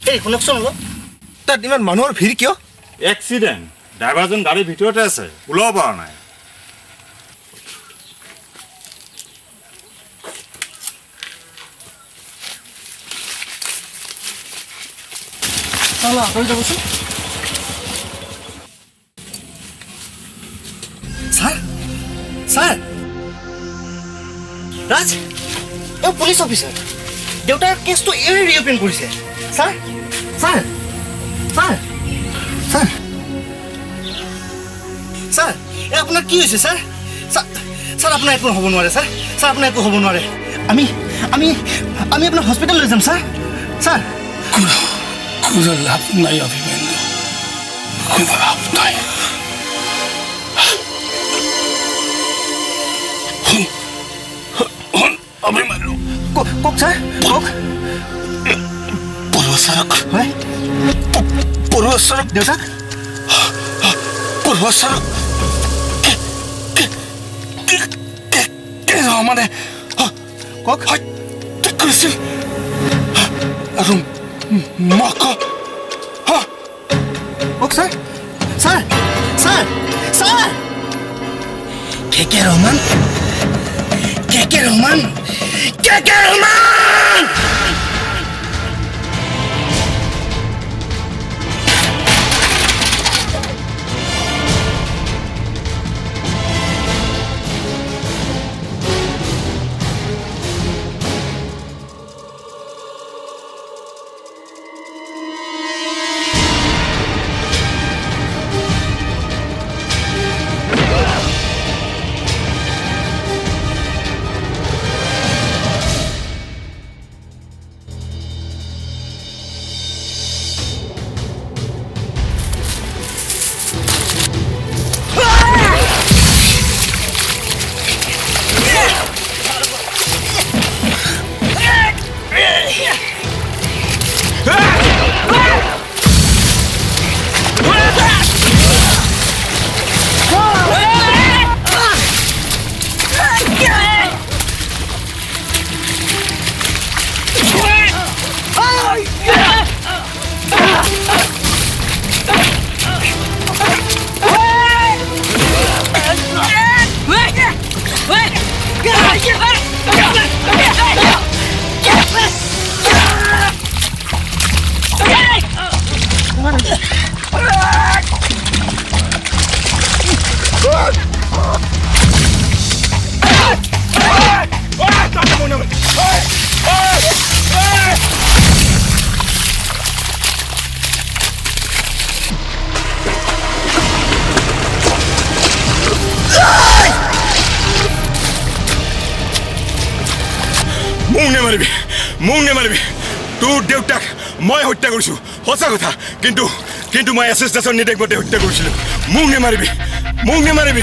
Speaker 5: এই শুনকচোন অলপ
Speaker 9: তাত ইমান মানুহৰ ভিৰ কিয়
Speaker 1: এক্সিডেণ্ট ড্ৰাইভাৰজন গাড়ীৰ ভিতৰতে আছে ওলাব পৰা নাই
Speaker 5: চালা হৈ যাবচোন স্যাৰ স্যাৰ ৰাজ এই পুলিচ অফিচাৰ দেউতাৰ কেছটো ৰিঅপেন কৰিছে sir sir sir sir sir এই আপোনাৰ কি হৈছে স্যাৰ স্যাৰ আপোনাৰ একো হ'ব নোৱাৰে স্যাৰ স্যাৰ আপোনাৰ একো হ'ব নোৱাৰে আমি আমি আমি আপোনাক হস্পিটেল লৈ যাম স্যাৰ স্যাৰ
Speaker 3: কোনো লাভ নাই অভিমন্যু কোনো লাভ নাই অভিমন্যু
Speaker 5: কওক স্যাৰ কওক
Speaker 3: পূৰ্বচাৰক
Speaker 5: হয়
Speaker 3: পূৰ্বচাৰক
Speaker 5: দেউতাক
Speaker 3: পূৰ্বচাৰক মানে
Speaker 5: কওক
Speaker 3: হত্যা কৰিছিল আৰু মাক
Speaker 5: কওক sir sir sir sir K Rahman K Rahman K Rahman
Speaker 10: মোক নেমাৰিবি তোৰ দেউতাক মই হত্যা কৰিছোঁ সঁচা কথা কিন্তু মই এছেষ্টেশ্যন নিৰ্দেশমতে হত্যা কৰিছিলোঁ মোক নেমাৰিবি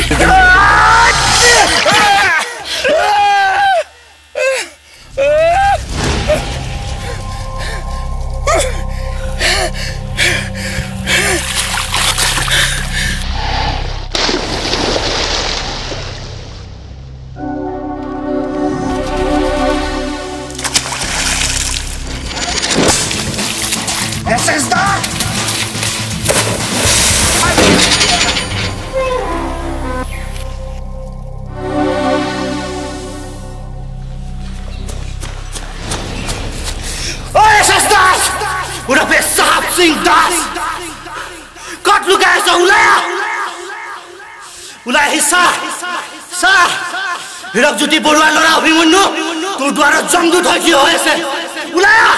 Speaker 10: হিৰকজ্যোতি বৰুৱাৰ ল'ৰা অভিমন্যু তোৰ দুৱাৰত জংদূত হৈ থিয় হৈ আছে ওলাই আহ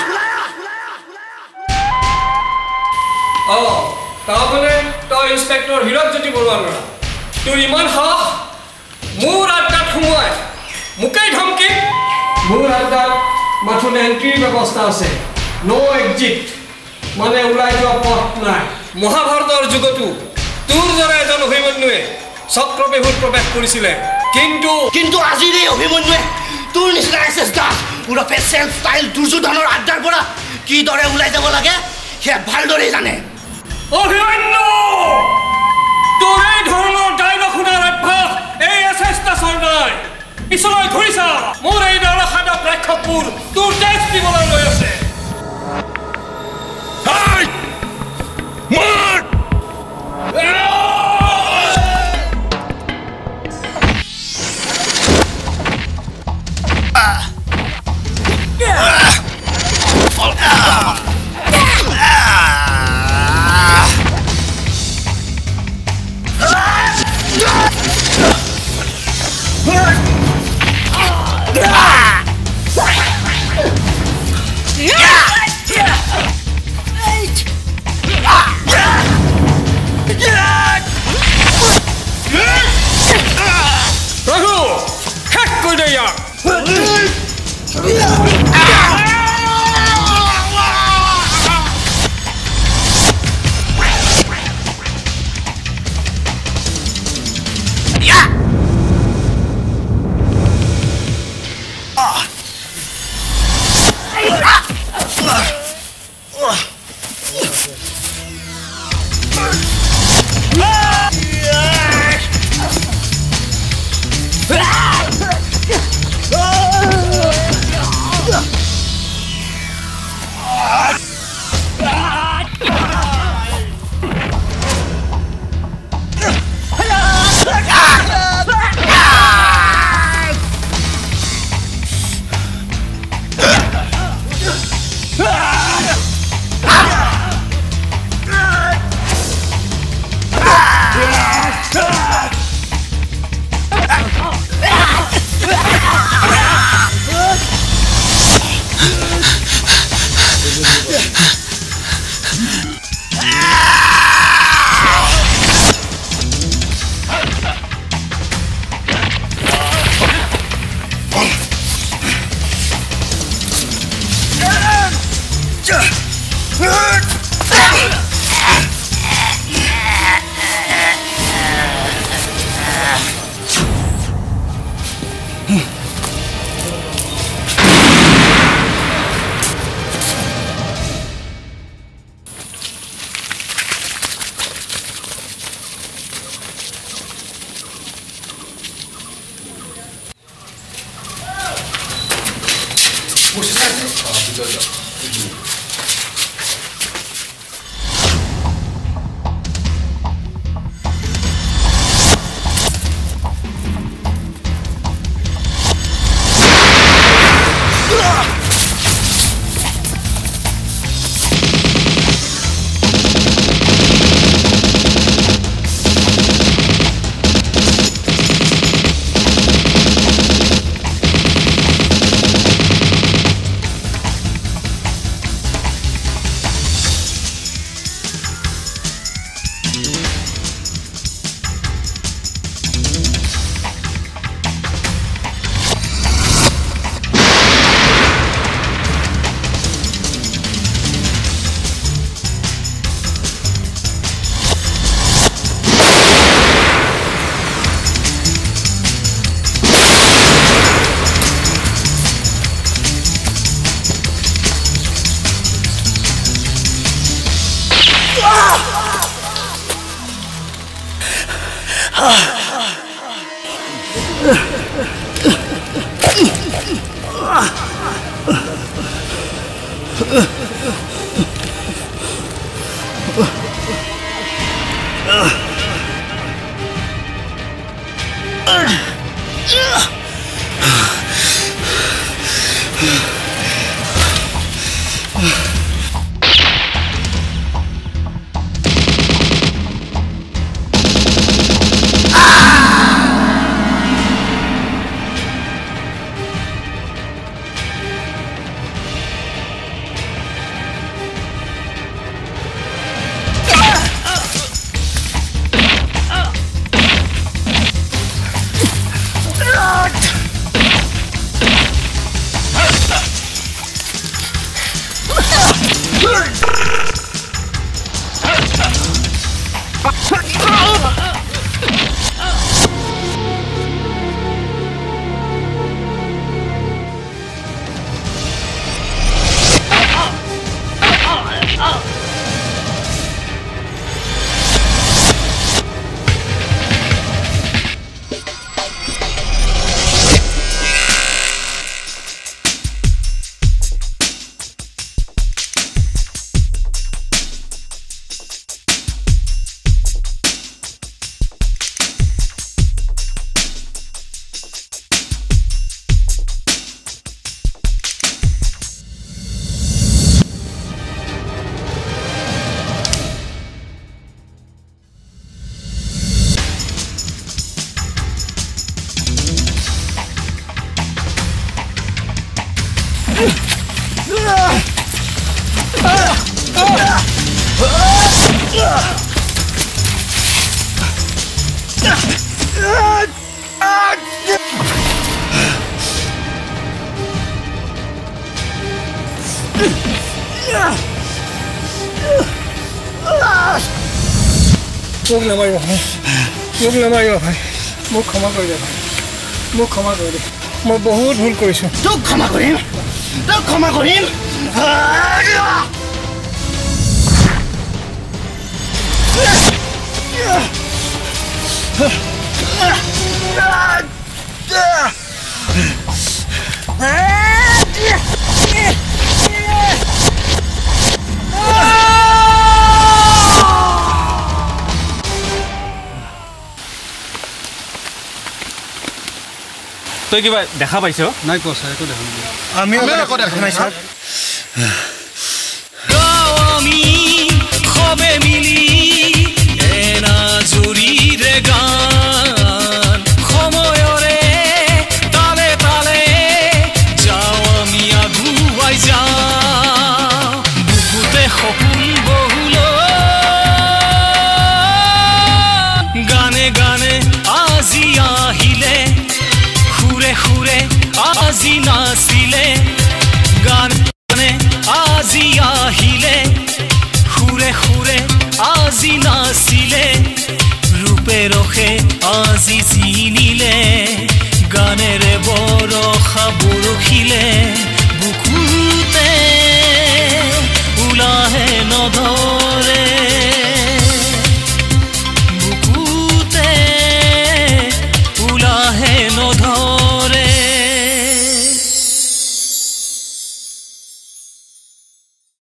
Speaker 15: তাৰমানে তই ইন্সপেক্টৰ হিৰকজ্যোতি বৰুৱাৰ ল'ৰা তোৰ ইমান সাহস মোৰ আড্ডাত সোমোৱাই মোকেই ধমকি মোৰ আড্ডাত মাথোন এণ্ট্ৰিৰ ব্যৱস্থা আছে ন' এক্সিট মানে ওলাই যোৱা পথ নাই মহাভাৰতৰ যুগতো তোৰ দৰে এজন অভিমন্যুৱে চক্ৰবেহুত প্ৰৱেশ কৰিছিলে কিন্তু
Speaker 5: আজিৰ এই অভিমন্যুৱে তোৰ নিচিনা এছ দাস ওৰফে চেল্ফ ষ্টাইল দুৰ্যোধনৰ আড্ডাৰ পৰা কিদৰে ওলাই যাব লাগে সেয়া ভালদৰে জানে
Speaker 15: অভিমন্যু তোৰ এই ধৰণৰ ডাইলগ শুনাৰ অভ্যাস এই এছ দাসৰ নাই পিছলৈ ঘূৰিছা মোৰ এই নৰসাধক ৰাক্ষসবোৰ তোৰ তেজ দিবলৈ লৈ আছে মোক নামাৰিব ভাই মোক নামাৰিব ভাই মোক ক্ষমা কৰি দে ভাই মোক ক্ষমা কৰি দে মই বহুত ভুল কৰিছোঁ
Speaker 5: তোক ক্ষমা কৰিম
Speaker 16: তই কিবা দেখা পাইছ
Speaker 15: নাই পোৱা ছাৰ একো দেখা নাই
Speaker 5: আমি একো দেখা নাই ছাৰ
Speaker 19: আমি সবে মিলি এনা জুৰিৰে গান সময়ৰে তালে তালে যাওঁ আমি আগুৱাই যাওঁ বুকুতে সপোন বহুল গানে গানে আজি আহিলে সুৰে সুৰে আজি নাচিলে গানে আজি আহিলে সুৰে সুৰে আজি নাচিলে ৰূপে ৰখে আজি চিনিলে গানেৰে বৰষা বৰষিলে